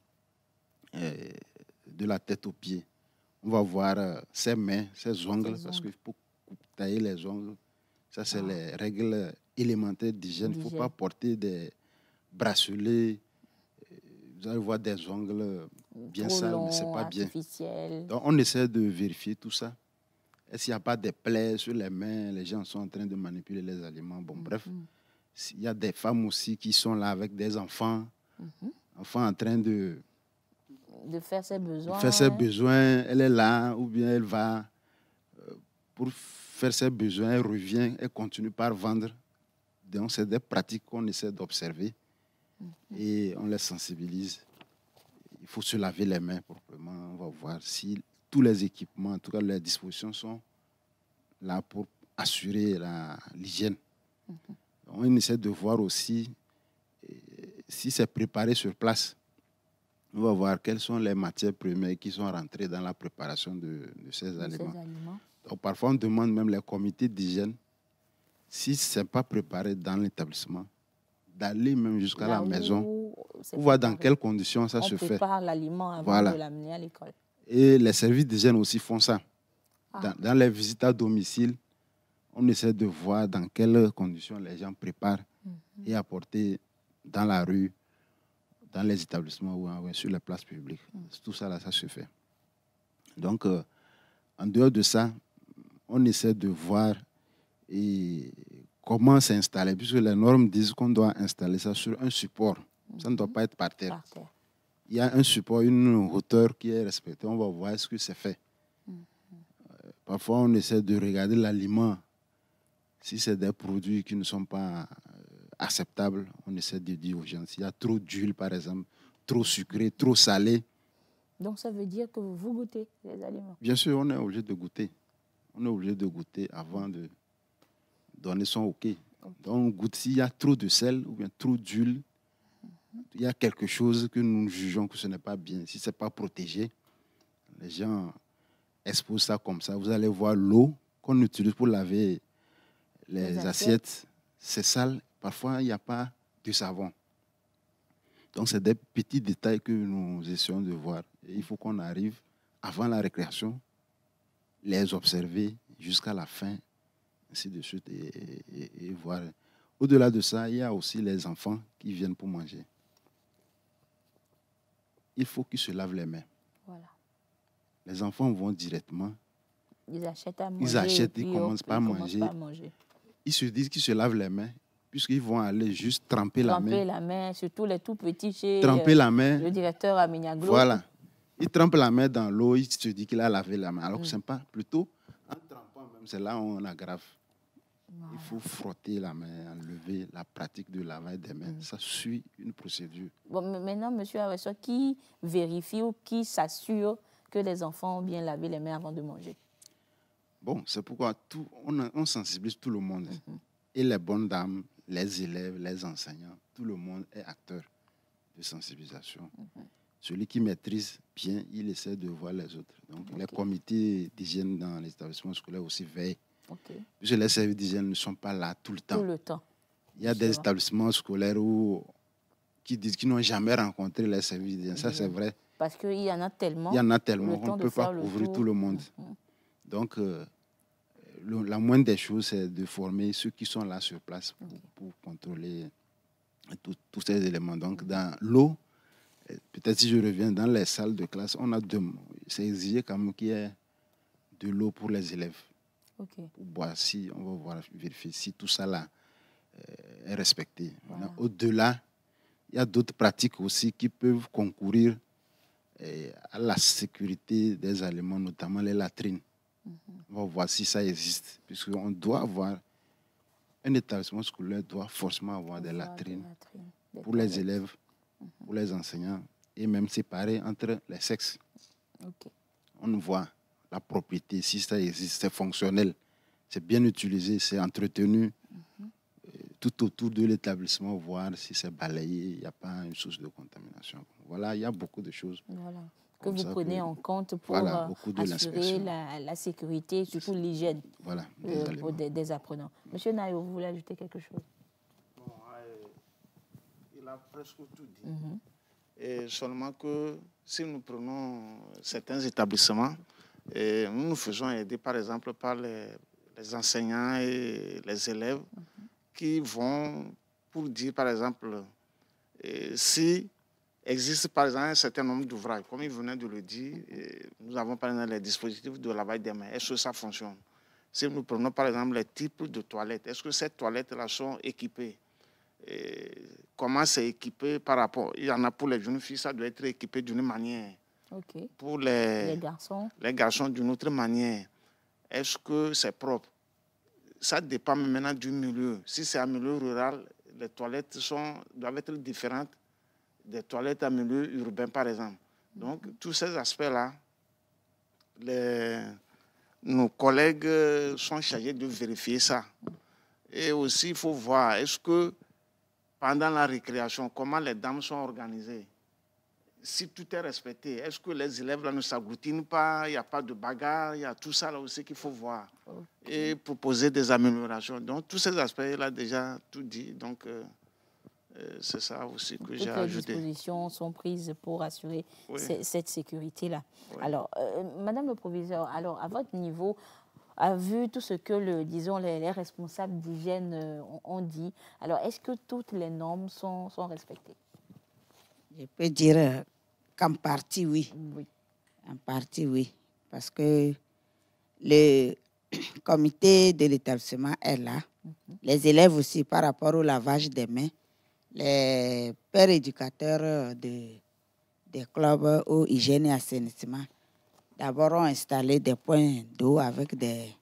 de la tête aux pieds. On va voir ses mains, ses ongles, parce qu'il faut tailler les ongles. Ça, c'est les règles élémentaires d'hygiène. Il ne faut pas porter des bracelets. Vous allez voir des ongles bien sales, mais ce n'est pas bien. Donc, on essaie de vérifier tout ça. Est-ce qu'il n'y a pas des plaies sur les mains? Les gens sont en train de manipuler les aliments. Bon, bref, il y a des femmes aussi qui sont là avec des enfants, enfants en train de faire ses besoins. Faire ses besoins. Elle est là, ou bien elle va pour faire ses besoins, elle revient, elle continue par vendre. Donc, c'est des pratiques qu'on essaie d'observer. Et on les sensibilise. Il faut se laver les mains proprement. On va voir si tous les équipements, en tout cas les dispositions sont là pour assurer l'hygiène. On essaie de voir aussi si c'est préparé sur place. On va voir quelles sont les matières premières qui sont rentrées dans la préparation de ces aliments. Donc, parfois, on demande même les comités d'hygiène, si ce n'est pas préparé dans l'établissement, d'aller même jusqu'à la maison pour voir dans quelles conditions ça se fait. On prépare l'aliment avant de l'amener à l'école. Et les services d'hygiène aussi font ça. Dans les visites à domicile, on essaie de voir dans quelles conditions les gens préparent et apporter dans la rue, dans les établissements ou sur les places publiques. Tout ça, là, ça se fait. Donc, en dehors de ça, on essaie de voir comment s'installer, puisque les normes disent qu'on doit installer ça sur un support. Ça ne doit pas être par terre. Il y a un support, une hauteur qui est respectée. On va voir ce que c'est fait. Parfois, on essaie de regarder l'aliment. Si c'est des produits qui ne sont pas acceptables, on essaie de dire aux gens. S'il y a trop d'huile, par exemple, trop sucré, trop salé. Donc, ça veut dire que vous goûtez les aliments? Bien sûr, on est obligé de goûter. On est obligé de goûter avant de donner son OK. Donc, on goûte s'il y a trop de sel ou bien trop d'huile. Il y a quelque chose que nous jugeons que ce n'est pas bien. Si ce n'est pas protégé, les gens exposent ça comme ça. Vous allez voir l'eau qu'on utilise pour laver les assiettes. C'est sale. Parfois, il n'y a pas de savon. Donc, c'est des petits détails que nous essayons de voir. Et il faut qu'on arrive, avant la récréation, les observer jusqu'à la fin, ainsi de suite, et voir. Au-delà de ça, il y a aussi les enfants qui viennent pour manger. Il faut qu'ils se lavent les mains. Voilà. Les enfants vont directement. Ils achètent à manger. Ils commencent par manger. Ils se disent qu'ils se lavent les mains, puisqu'ils vont aller juste tremper la main. Tremper la main, surtout les tout petits chez la main. Le directeur à Mignaglo. Voilà. Il trempe la main dans l'eau, il se dit qu'il a lavé la main. Alors que ce n'est pas. Plutôt, en trempant même, c'est là où on aggrave. Voilà. Il faut frotter la main, enlever la pratique de lavage des mains. Ça suit une procédure. Bon, maintenant, monsieur Avesso, qui vérifie ou qui s'assure que les enfants ont bien lavé les mains avant de manger? Bon, c'est pourquoi on sensibilise tout le monde. Et les bonnes dames, les élèves, les enseignants, tout le monde est acteur de sensibilisation. celui qui maîtrise bien, il essaie de voir les autres. Donc, les comités d'hygiène dans les établissements scolaires aussi veillent. Puisque les services d'hygiène ne sont pas là tout le temps. Tout le temps. Il y a des établissements scolaires qui disent qu'ils n'ont jamais rencontré les services d'hygiène. Ça, c'est vrai. Parce qu'il y en a tellement. Il y en a tellement qu'on ne peut pas couvrir tout le monde. Donc, la moindre des choses, c'est de former ceux qui sont là sur place pour contrôler tous ces éléments. Donc, dans l'eau, peut-être si je reviens dans les salles de classe, c'est exigé quand même qu'il y ait de l'eau pour les élèves. Pour boire, on va vérifier si tout ça là est respecté. Voilà. Au-delà, il y a d'autres pratiques aussi qui peuvent concourir à la sécurité des aliments, notamment les latrines. On va voir si ça existe, puisqu'on doit avoir, un établissement scolaire doit forcément avoir des latrines pour les élèves, pour les enseignants, et même séparer entre les sexes. On voit la propriété, si ça existe, c'est fonctionnel, c'est bien utilisé, c'est entretenu tout autour de l'établissement, voir si c'est balayé, il n'y a pas une source de contamination. Voilà, il y a beaucoup de choses. Voilà. Que vous prenez en compte pour assurer la sécurité, surtout l'hygiène des apprenants. Monsieur Nayo, vous voulez ajouter quelque chose? Bon, il a presque tout dit. Et seulement que si nous prenons certains établissements, nous faisons aider par exemple par les enseignants et les élèves qui vont pour dire par exemple si existe par exemple un certain nombre d'ouvrages, comme il venait de le dire, nous avons par exemple les dispositifs de lavage des mains, est-ce que ça fonctionne? Si nous prenons par exemple les types de toilettes, est-ce que ces toilettes-là sont équipées? Comment c'est équipé par rapport? Il y en a pour les jeunes filles, ça doit être équipé d'une manière. Pour les garçons d'une autre manière. Est-ce que c'est propre? Ça dépend maintenant du milieu. Si c'est un milieu rural, les toilettes doivent être différentes des toilettes en milieu urbain, par exemple. Donc, tous ces aspects-là, nos collègues sont chargés de vérifier ça. Et aussi, il faut voir, est-ce que pendant la récréation, comment les dames sont organisées? Si tout est respecté, est-ce que les élèves là, ne s'agglutinent pas? Il n'y a pas de bagarre, il y a tout ça là aussi qu'il faut voir. Et proposer des améliorations. Donc, tous ces aspects-là, déjà, tout dit. Donc, c'est ça aussi que j'ai ajouté. Toutes les dispositions sont prises pour assurer cette sécurité-là. Alors, Madame le Proviseur, alors, à votre niveau, a vu tout ce que les responsables d'hygiène ont dit. Alors, est-ce que toutes les normes sont respectées? Je peux dire qu'en partie, oui. En partie, oui. Parce que le comité de l'établissement est là. Les élèves aussi, par rapport au lavage des mains, les pères éducateurs des clubs au hygiène et assainissement, d'abord ont installé des points d'eau avec des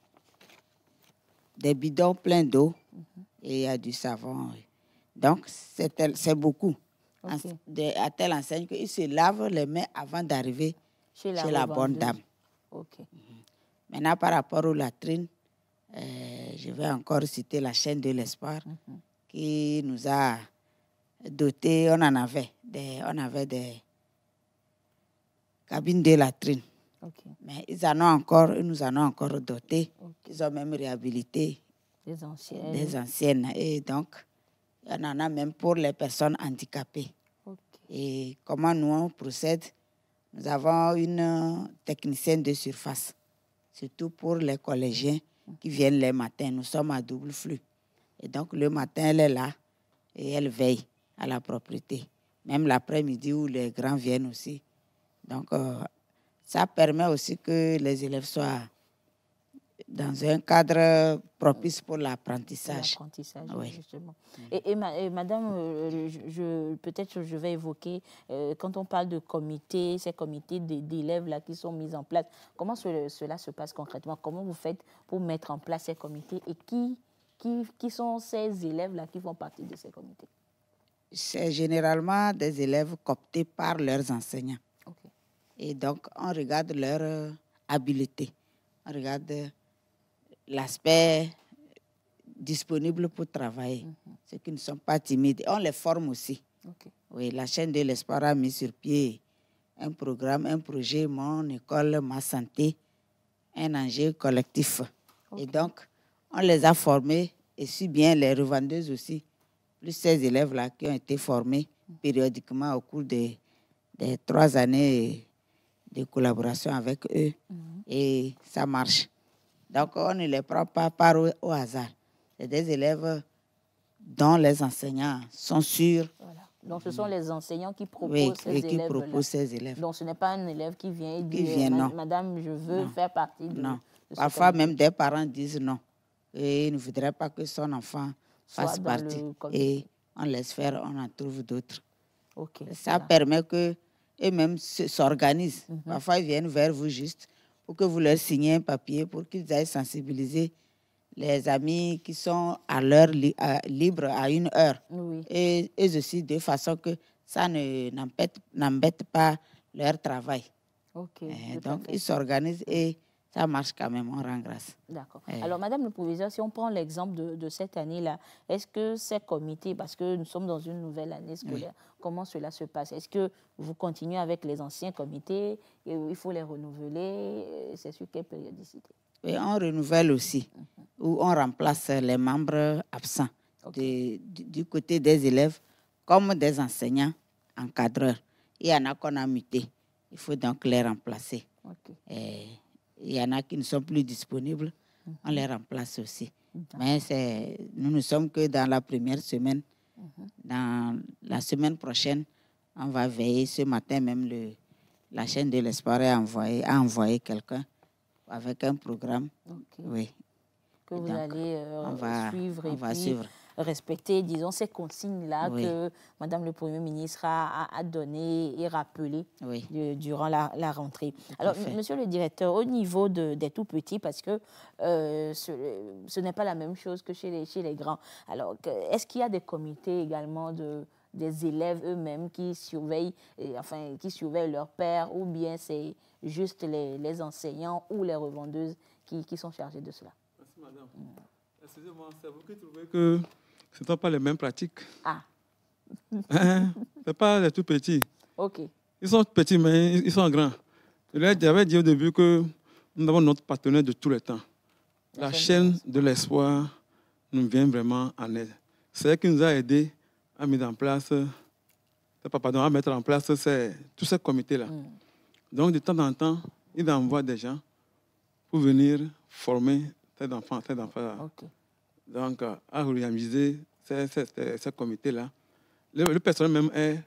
bidons pleins d'eau et il y a du savon. Donc, c'est beaucoup. À telle enseigne qu'ils se lavent les mains avant d'arriver chez la bonne dame. Maintenant, par rapport aux latrines, je vais encore citer la chaîne de l'espoir qui nous a doté, on avait des cabines de latrines. Mais ils nous en ont encore doté. Ils ont même réhabilité des anciennes. Et donc, il y en a même pour les personnes handicapées. Et comment nous on procède? Nous avons une technicienne de surface, surtout pour les collégiens qui viennent les matins. Nous sommes à double flux. Et donc, le matin, elle est là et elle veille à la propriété. Même l'après-midi où les grands viennent aussi. Donc, ça permet aussi que les élèves soient dans un cadre propice pour l'apprentissage. Justement. Et madame, peut-être je vais évoquer, quand on parle de comités, ces comités d'élèves là qui sont mis en place, comment cela se passe concrètement? Comment vous faites pour mettre en place ces comités et qui sont ces élèves-là qui font partie de ces comités? C'est généralement des élèves cooptés par leurs enseignants. Et donc, on regarde leur habileté. On regarde l'aspect disponible pour travailler. Ceux qui ne sont pas timides. On les forme aussi. Oui, la chaîne de l'espoir a mis sur pied un programme, un projet, Mon école, ma santé, un enjeu collectif. Okay. Et donc, on les a formés, et si bien les revendeuses aussi, plus ces élèves-là qui ont été formés périodiquement au cours des 3 années de collaboration avec eux. Et ça marche. Donc, on ne les prend pas au hasard. C'est des élèves dont les enseignants sont sûrs. Voilà. Donc, ce sont les enseignants qui proposent ces élèves. Donc, ce n'est pas un élève qui vient et dit Madame, je veux faire partie de... Non. Parfois, même des parents disent non. Et ils ne voudraient pas que son enfant fasse partie. Et on laisse faire, on en trouve d'autres. Okay. Ça permet qu'eux-mêmes s'organisent. Parfois, ils viennent vers vous juste pour que vous leur signiez un papier pour qu'ils aillent sensibiliser les amis qui sont à l'heure libre à 1 heure. Oui. Et eux aussi, de façon que ça n'embête pas leur travail. Okay, donc, ils s'organisent et ça marche quand même, on rend grâce. D'accord. Alors, Madame le Proviseur, si on prend l'exemple de cette année-là, est-ce que ces comités, parce que nous sommes dans une nouvelle année scolaire, comment cela se passe? Est-ce que vous continuez avec les anciens comités et il faut les renouveler? C'est sur quelle périodicité? Et on renouvelle aussi, ou on remplace les membres absents du côté des élèves comme des enseignants encadreurs. Il y en a qu'on a mutés, il faut donc les remplacer. Et il y en a qui ne sont plus disponibles, on les remplace aussi. Mais nous ne sommes que dans la première semaine. Dans la semaine prochaine, on va veiller. Ce matin même, la chaîne de l'espoir a envoyé quelqu'un avec un programme. Oui. Que vous allez suivre et respecter, disons, ces consignes-là que Madame le Premier ministre a données et rappelées durant la rentrée. Alors, Monsieur le directeur, au niveau des tout-petits, parce que ce n'est pas la même chose que chez les grands, alors est-ce qu'il y a des comités également des élèves eux-mêmes qui surveillent leur père, ou bien c'est juste les enseignants ou les revendeuses qui sont chargés de cela? Merci, madame. Excusez-moi, c'est vous qui trouvez que ce ne sont pas les mêmes pratiques. Ah. Ce n'est pas les tout petits. OK. Ils sont petits, mais ils sont grands. J'avais dit au début que nous avons notre partenaire de tout le temps. La chaîne de l'espoir nous vient vraiment en aide. C'est elle qui nous a aidés à mettre en place, tous ces comités-là. Donc, de temps en temps, ils envoient des gens pour venir former ces enfants-là. Okay. Donc, à organiser ces comités-là. Le personnel même est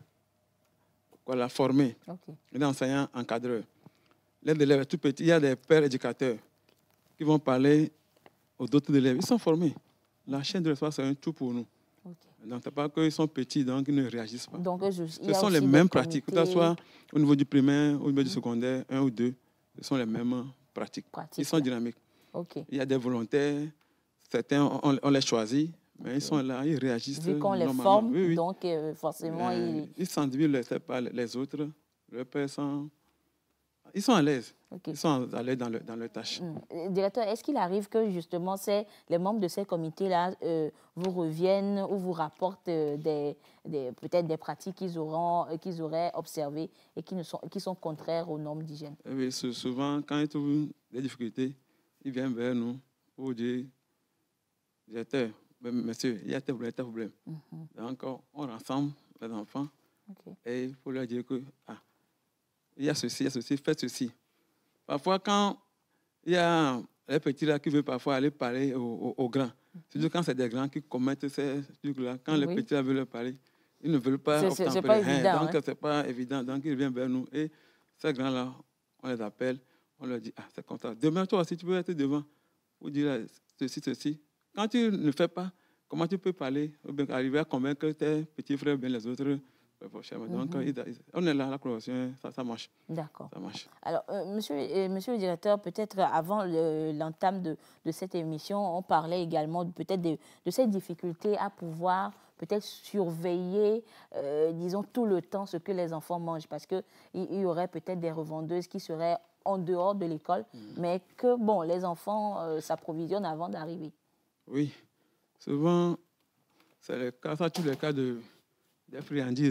formé. Les enseignants encadreurs. Les élèves tout petits, il y a des pères éducateurs qui vont parler aux autres élèves. Ils sont formés. La chaîne de l'espoir, c'est un tout pour nous. Donc, ce n'est pas qu'ils sont petits, donc ils ne réagissent pas. Donc, ce sont les mêmes pratiques, que ce soit au niveau du primaire, au niveau du secondaire, 1 ou 2, ce sont les mêmes pratiques. Ils sont dynamiques. Il y a des volontaires, certains, on les choisit, mais ils sont là, ils réagissent. Vu qu'on les forme, donc forcément... Ils sensibilisent les autres, leurs pères ils sont à l'aise. Ils sont à l'aise dans leur tâche. Directeur, est-ce qu'il arrive que justement les membres de ces comités-là vous reviennent ou vous rapportent peut-être des pratiques qu'ils auraient observées et qui sont contraires aux normes d'hygiène? Oui, souvent, quand ils trouvent des difficultés, ils viennent vers nous pour dire, directeur, monsieur, il y a tel problème. Donc, on rassemble les enfants et il faut leur dire que il y a ceci, faites ceci. Parfois, quand il y a les petits là qui veulent parfois aller parler aux grands, surtout quand c'est des grands qui commettent ces trucs-là, quand les petits là veulent leur parler, ils ne veulent pas obtempérer. C'est pas évident. Donc, c'est pas évident. Donc, ils viennent vers nous. Et ces grands-là, on les appelle, on leur dit, c'est comme ça. Demain, toi aussi, tu peux être devant pour dire ceci. Quand tu ne fais pas, comment tu peux parler, ou bien arriver à convaincre tes petits frères, bien les autres? Donc, on est là, la collaboration, ça marche. D'accord. Ça marche. Alors, monsieur le directeur, peut-être avant l'entame de cette émission, on parlait également peut-être de ces difficultés à pouvoir peut-être surveiller, disons, tout le temps ce que les enfants mangent, parce qu'il y aurait peut-être des revendeuses qui seraient en dehors de l'école, mais que, bon, les enfants s'approvisionnent avant d'arriver. Oui, souvent, c'est le cas, ça tous les cas des friandises.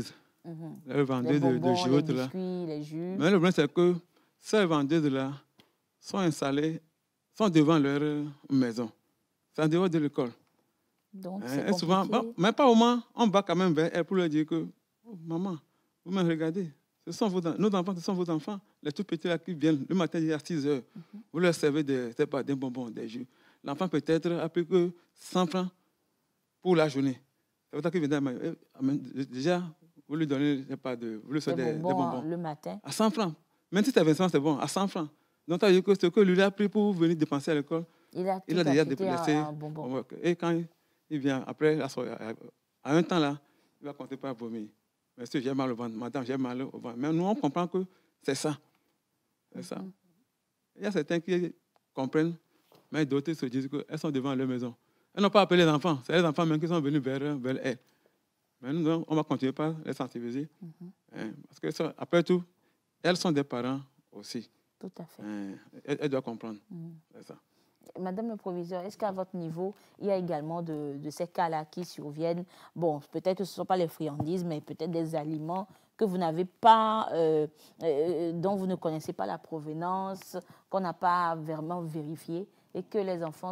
Les vendeuses de jus, les biscuits, les jus. Mais le problème, c'est que ces vendeuses-là sont installées, sont devant leur maison. C'est en dehors de l'école. Donc, et souvent, mais pas au moins, on va quand même vers elles pour leur dire que, oh, maman, vous me regardez, nos enfants, ce sont vos enfants, les tout petits là qui viennent le matin à 6 heures. Vous leur servez des bonbons, des jus. L'enfant peut-être a plus que 100 francs pour la journée. C'est pour ça qu'il vient déjà, vous lui donnez vous lui des bonbons le matin. À 100 francs. Même si c'est 20 francs, c'est bon, à 100 francs. Donc, ça veut dire que ce que lui a pris pour venir dépenser à l'école, il a déjà déplacé un bonbon. Et quand il vient après la soirée, à un temps là, il va compter par vomir. Monsieur, j'ai mal au ventre, madame, j'ai mal au ventre. Mais nous, on comprend que c'est ça. C'est ça. Il y a certains qui comprennent, mais d'autres se disent qu'elles sont devant leur maison. Elles n'ont pas appelé les enfants. C'est les enfants même qui sont venus vers elles. Mais nous, on va continuer par les sensibiliser. Parce que, après tout, elles sont des parents aussi. Tout à fait. Elles doivent comprendre. C'est ça. Madame le proviseur, est-ce qu'à votre niveau, il y a également de ces cas-là qui surviennent? Bon, peut-être que ce ne sont pas les friandises, mais peut-être des aliments que vous n'avez pas, dont vous ne connaissez pas la provenance, qu'on n'a pas vraiment vérifié et que les enfants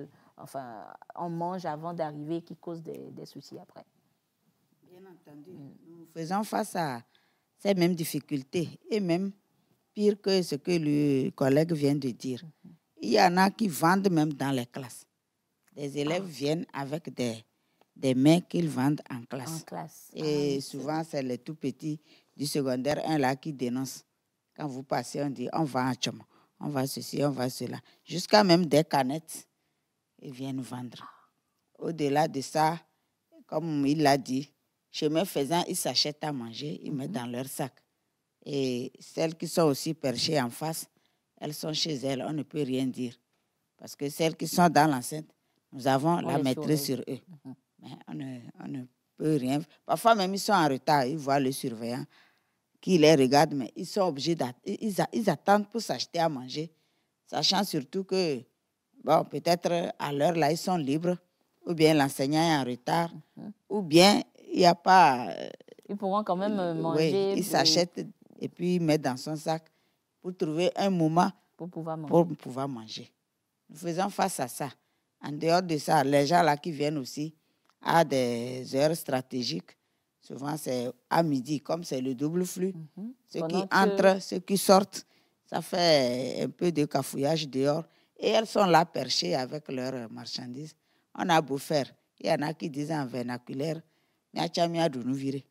en mangent avant d'arriver et qui causent des soucis après. Bien entendu. Nous faisons face à ces mêmes difficultés et même pire que ce que le collègue vient de dire. Il y en a qui vendent même dans les classes. Des élèves viennent avec des mets qu'ils vendent en classe. Et souvent, c'est les tout petits du secondaire 1 là qui dénoncent. Quand vous passez, on dit on va en chum, on va ceci, on va cela. Jusqu'à même des canettes, ils viennent vendre. Au-delà de ça, comme il l'a dit, chemin faisant, ils s'achètent à manger, ils mettent dans leur sac. Et celles qui sont aussi perchées en face, elles sont chez elles, on ne peut rien dire. Parce que celles qui sont dans l'enceinte, nous avons la maîtrise sur eux. Mais on ne peut rien. Parfois même, ils sont en retard, ils voient le surveillant qui les regarde, mais ils sont obligés ils attendent pour s'acheter à manger, sachant surtout que, bon, peut-être à l'heure là, ils sont libres, ou bien l'enseignant est en retard, ou bien il n'y a pas... ils pourront quand même manger. Oui, ils s'achètent et puis ils mettent dans son sac pour trouver un moment pour pouvoir manger. Nous faisons face à ça. En dehors de ça, les gens là qui viennent aussi à des heures stratégiques, souvent c'est à midi, comme c'est le double flux. Ceux qui entrent, ceux qui sortent, ça fait un peu de cafouillage dehors. Et elles sont là perchées avec leurs marchandises. On a beau faire. Il y en a qui disent en vernaculaire, nous virer.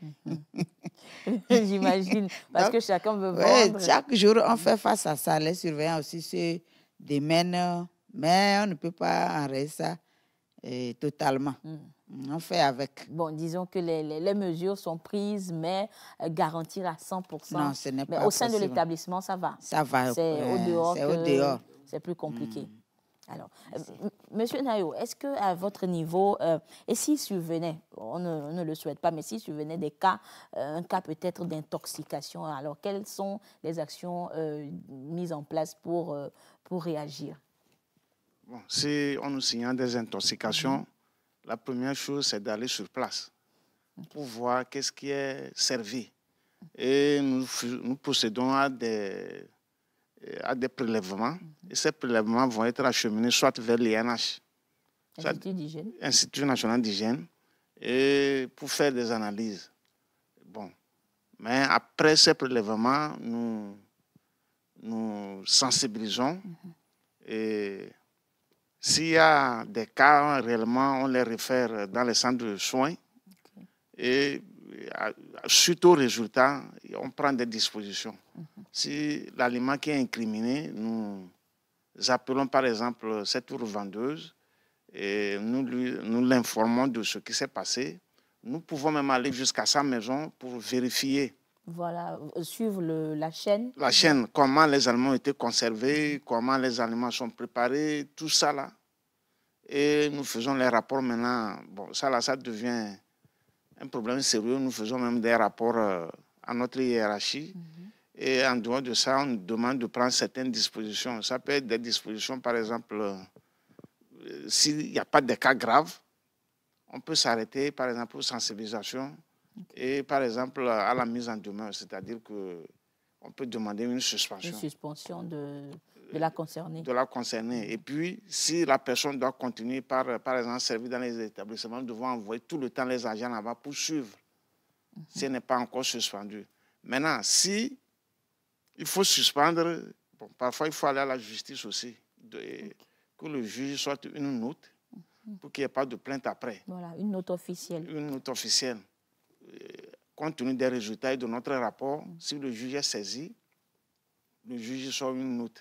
J'imagine, parce que chacun veut vendre. Chaque jour, on fait face à ça. Les surveillants aussi se démènent, mais on ne peut pas enrayer ça totalement. On fait avec. Bon, disons que les mesures sont prises, mais garantir à 100%. Non, ce n'est pas Mais au sein possible. de l'établissement, ça va. Ça va. C'est au dehors. C'est plus compliqué. Alors, Monsieur Nayo, est-ce qu'à votre niveau, et s'il survenait, on ne le souhaite pas, mais s'il survenait des cas, un cas peut-être d'intoxication, alors quelles sont les actions mises en place pour réagir? Bon, si on nous signale des intoxications, la première chose, c'est d'aller sur place pour voir qu'est-ce qui est servi. Et nous procédons à des prélèvements. Et ces prélèvements vont être acheminés soit vers l'INH, Institut national d'hygiène, et pour faire des analyses. Bon. Mais après ces prélèvements, nous sensibilisons. Et s'il y a des cas, réellement, on les réfère dans les centres de soins. Et suite aux résultats, on prend des dispositions. Si l'aliment qui est incriminé, nous appelons par exemple cette revendeuse et nous l'informons de ce qui s'est passé. Nous pouvons même aller jusqu'à sa maison pour vérifier. Voilà, suivre la chaîne. La chaîne, comment les aliments ont été conservés, comment les aliments sont préparés, tout ça là. Et nous faisons les rapports maintenant. Bon, ça là, ça devient un problème sérieux. Nous faisons même des rapports à notre hiérarchie. Et en dehors de ça, on nous demande de prendre certaines dispositions. Ça peut être des dispositions, par exemple, s'il n'y a pas de cas graves, on peut s'arrêter, par exemple, pour sensibilisation, Et par exemple, à la mise en demeure, c'est-à-dire qu'on peut demander une suspension. Une suspension de la concernée. De la concernée. Et puis, si la personne doit continuer, par exemple, servir dans les établissements, nous devons envoyer tout le temps les agents là-bas pour suivre si elle n'est pas encore suspendue. Maintenant, si il faut suspendre, bon, parfois il faut aller à la justice aussi, que le juge sorte une note pour qu'il n'y ait pas de plainte après. Voilà, une note officielle. Une note officielle. Compte tenu des résultats et de notre rapport, si le juge est saisi, le juge sort une note.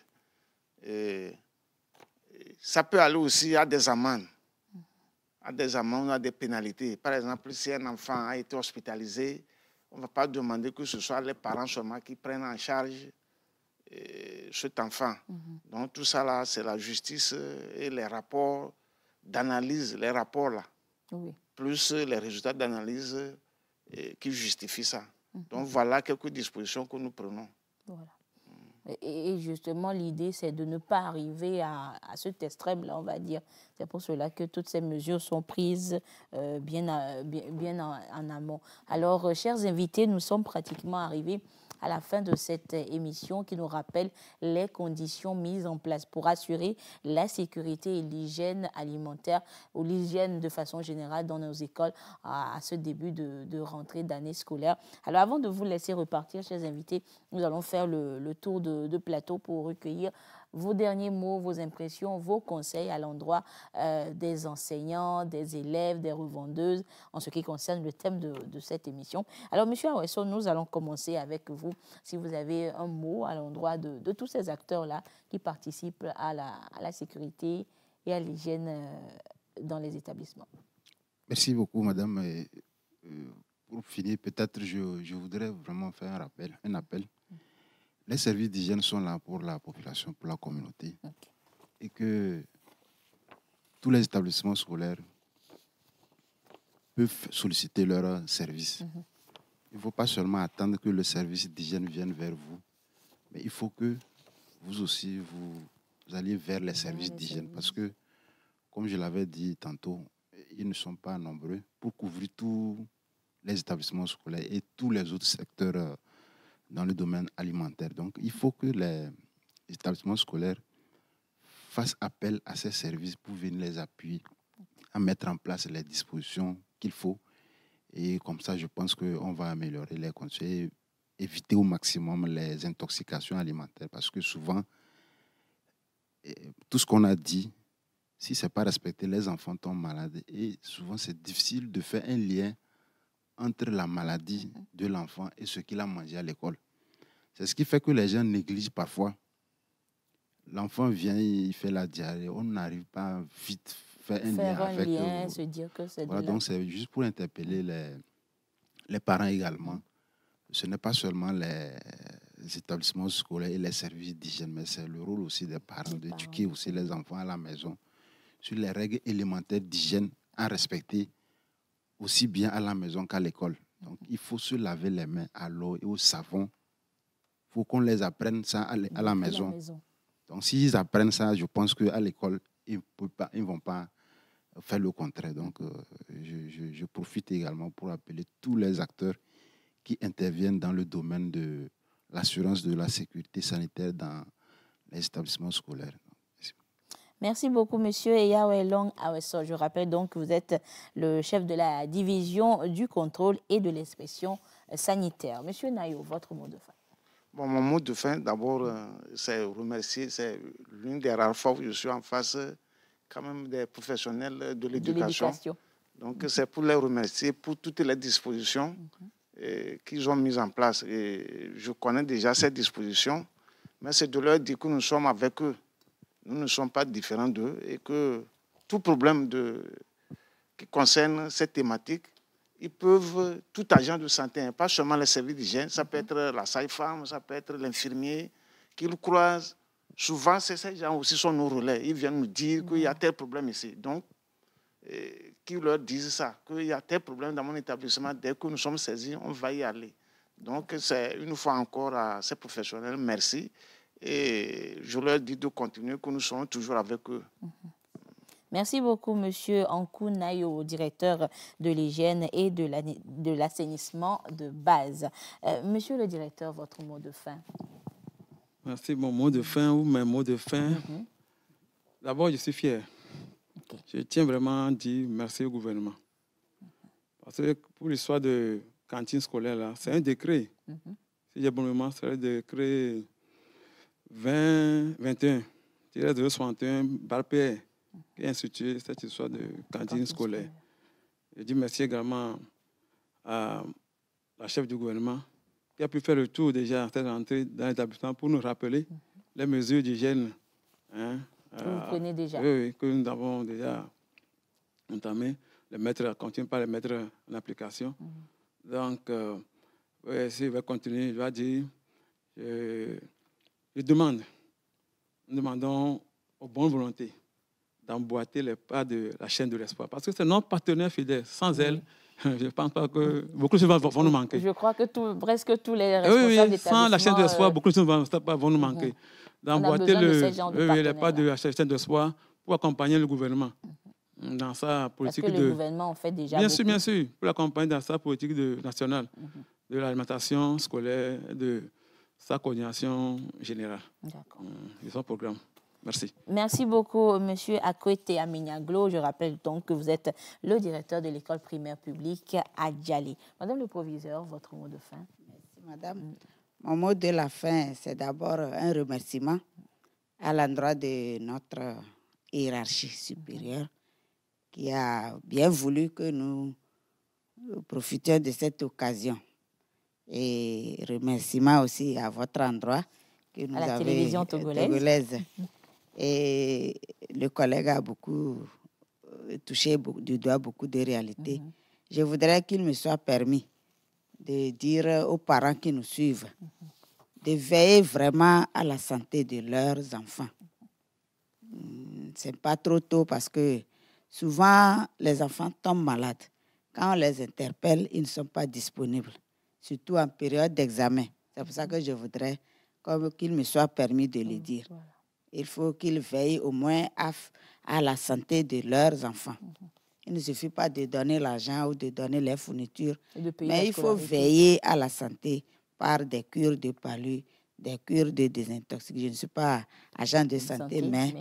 Ça peut aller aussi à des amendes. À des amendes, à des pénalités. Par exemple, si un enfant a été hospitalisé, on ne va pas demander que ce soit les parents seulement qui prennent en charge cet enfant. Donc tout ça là, c'est la justice et les rapports d'analyse, les rapports là, plus les résultats d'analyse qui justifient ça. Donc voilà quelques dispositions que nous prenons. Voilà. Et justement, l'idée, c'est de ne pas arriver à cet extrême-là, on va dire. C'est pour cela que toutes ces mesures sont prises bien en amont. Alors, chers invités, nous sommes pratiquement arrivés à la fin de cette émission qui nous rappelle les conditions mises en place pour assurer la sécurité et l'hygiène alimentaire ou l'hygiène de façon générale dans nos écoles à ce début de rentrée d'année scolaire. Alors avant de vous laisser repartir, chers invités, nous allons faire le tour de plateau pour recueillir vos derniers mots, vos impressions, vos conseils à l'endroit des enseignants, des élèves, des revendeuses, en ce qui concerne le thème de cette émission. Alors, Monsieur Aweso, nous allons commencer avec vous. Si vous avez un mot à l'endroit de tous ces acteurs-là qui participent à la sécurité et à l'hygiène dans les établissements. Merci beaucoup, madame. Pour finir, peut-être je voudrais vraiment faire un appel. Les services d'hygiène sont là pour la population, pour la communauté. Okay. Et que tous les établissements scolaires peuvent solliciter leurs services. Il ne faut pas seulement attendre que le service d'hygiène vienne vers vous, mais il faut que vous aussi, vous alliez vers les services d'hygiène. Parce que, comme je l'avais dit tantôt, ils ne sont pas nombreux pour couvrir tous les établissements scolaires et tous les autres secteurs dans le domaine alimentaire. Donc, il faut que les établissements scolaires fassent appel à ces services pour venir les appuyer à mettre en place les dispositions qu'il faut. Et comme ça, je pense qu'on va améliorer les conditions et éviter au maximum les intoxications alimentaires. Parce que souvent, tout ce qu'on a dit, si ce n'est pas respecté, les enfants tombent malades. Et souvent, c'est difficile de faire un lien entre la maladie de l'enfant et ce qu'il a mangé à l'école. C'est ce qui fait que les gens négligent parfois. L'enfant vient, il fait la diarrhée, on n'arrive pas vite faire un lien avec eux. Se dire que c'est voilà, donc c'est juste pour interpeller les parents également. Ce n'est pas seulement les établissements scolaires et les services d'hygiène, mais c'est le rôle aussi des parents d'éduquer aussi les enfants à la maison sur les règles élémentaires d'hygiène à respecter aussi bien à la maison qu'à l'école. Donc, il faut se laver les mains à l'eau et au savon. Il faut qu'on les apprenne ça à la maison. Donc, s'ils apprennent ça, je pense qu'à l'école, ils ne vont pas faire le contraire. Donc, je profite également pour appeler tous les acteurs qui interviennent dans le domaine de l'assurance de la sécurité sanitaire dans les établissements scolaires. Merci beaucoup, monsieur Eyawelong Aweso. Je rappelle donc que vous êtes le chef de la division du contrôle et de l'inspection sanitaire. Monsieur Nayo, votre mot de fin. Bon, mon mot de fin, d'abord, c'est remercier. C'est l'une des rares fois où je suis en face quand même des professionnels de l'éducation. Donc, c'est pour les remercier pour toutes les dispositions qu'ils ont mises en place. Et je connais déjà ces dispositions, mais c'est de leur dire que nous sommes avec eux. Nous ne sommes pas différents d'eux et que tout problème qui concerne cette thématique, ils peuvent, tout agent de santé, pas seulement les services d'hygiène, ça peut être la sage-femme, ça peut être l'infirmier qu'ils croisent. Souvent, ces gens aussi sont nos relais. Ils viennent nous dire qu'il y a tel problème ici. Donc, qu'ils leur disent ça, qu'il y a tel problème dans mon établissement. Dès que nous sommes saisis, on va y aller. Donc, c'est une fois encore à ces professionnels, merci. Et je leur dis de continuer, que nous serons toujours avec eux. Merci beaucoup, Monsieur Ankou Nayo, directeur de l'hygiène et de l'assainissement de base. Monsieur le directeur, votre mot de fin. Merci. Mon mot de fin ou mes mots de fin. D'abord, je suis fier. Okay. Je tiens vraiment à dire merci au gouvernement. Parce que pour l'histoire de cantine scolaire, là, c'est un décret. Si j'ai bon moment, c'est le décret 2021-261-PR qui a institué cette histoire de cantine scolaire. Je dis merci également à la chef du gouvernement qui a pu faire le tour déjà à cette rentrée dans l'établissement pour nous rappeler les mesures d'hygiène. Hein, vous prenez déjà. Oui, que nous avons déjà entamé. Les mettre, continuer par les mettre en application. Donc, si je vais continuer, je vais dire, nous demandons aux bonnes volontés d'emboîter les pas de la chaîne de l'espoir. Parce que c'est notre partenaire fidèle. Sans elle, je ne pense pas que beaucoup de choses vont nous manquer. Je crois que presque tous les responsables d'établissement... Sans la chaîne de l'espoir, beaucoup de choses vont nous manquer. D'emboîter les pas de la chaîne de l'espoir pour accompagner le gouvernement dans sa politique. Parce que le gouvernement en fait déjà bien sûr, pour l'accompagner dans sa politique nationale de l'alimentation scolaire, de sa coordination générale. D'accord. De son programme. Merci. Merci beaucoup, M. Akwete Aminyaglo. Je rappelle donc que vous êtes le directeur de l'école primaire publique à Djali. Madame le proviseur, votre mot de fin. Merci, madame. Mon mot de la fin, c'est d'abord un remerciement à l'endroit de notre hiérarchie supérieure qui a bien voulu que nous profitions de cette occasion. Et remerciement aussi à votre endroit que nous à la avez télévision togolaise. Et le collègue a beaucoup touché du doigt beaucoup de réalités. Je voudrais qu'il me soit permis de dire aux parents qui nous suivent de veiller vraiment à la santé de leurs enfants. Ce n'est pas trop tôt parce que souvent les enfants tombent malades. Quand on les interpelle, ils ne sont pas disponibles, surtout en période d'examen. C'est pour ça que je voudrais qu'il me soit permis de le dire. Il faut qu'ils veillent au moins à la santé de leurs enfants. Il ne suffit pas de donner l'argent ou de donner les fournitures, mais il faut veiller à la santé par des cures de palu, des cures de désintoxication. Je ne suis pas agent de santé, mais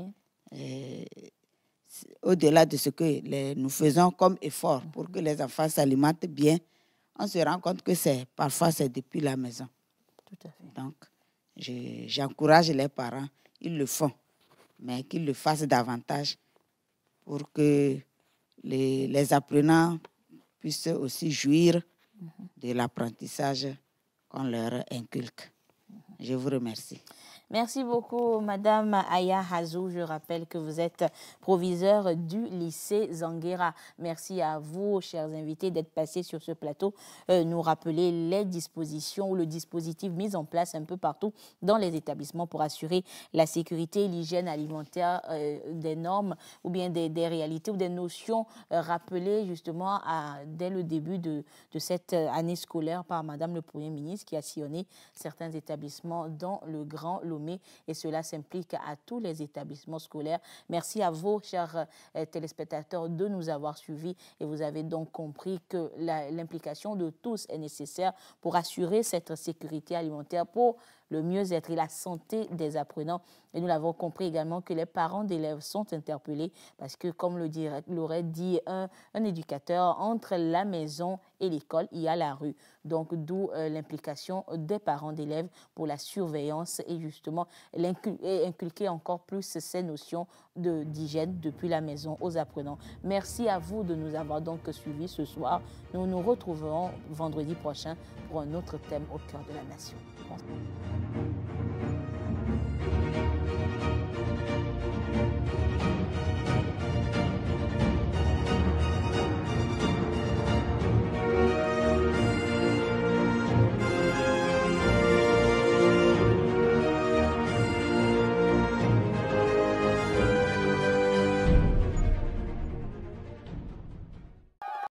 au-delà de ce que nous faisons comme effort pour que les enfants s'alimentent bien, on se rend compte que parfois c'est depuis la maison. Tout à fait. Donc, j'encourage les parents, ils le font, mais qu'ils le fassent davantage pour que les apprenants puissent aussi jouir de l'apprentissage qu'on leur inculque. Je vous remercie. Merci beaucoup, Madame Aya Hazou. Je rappelle que vous êtes proviseur du lycée Zanguera. Merci à vous, chers invités, d'être passés sur ce plateau, nous rappeler les dispositions ou le dispositif mis en place un peu partout dans les établissements pour assurer la sécurité et l'hygiène alimentaire, des normes ou bien des réalités ou des notions rappelées justement dès le début de cette année scolaire par Madame le Premier ministre qui a sillonné certains établissements dans le Grand Lomé. Et cela s'implique à tous les établissements scolaires. Merci à vous, chers téléspectateurs, de nous avoir suivis. Et vous avez donc compris que l'implication de tous est nécessaire pour assurer cette sécurité alimentaire, pour le mieux-être et la santé des apprenants. Et nous l'avons compris également que les parents d'élèves sont interpellés parce que, comme l'aurait dit un éducateur, entre la maison et l'école, il y a la rue. Donc, d'où l'implication des parents d'élèves pour la surveillance et justement inculquer encore plus ces notions d'hygiène depuis la maison aux apprenants. Merci à vous de nous avoir donc suivis ce soir. Nous nous retrouverons vendredi prochain pour un autre thème au cœur de la nation. Bonsoir.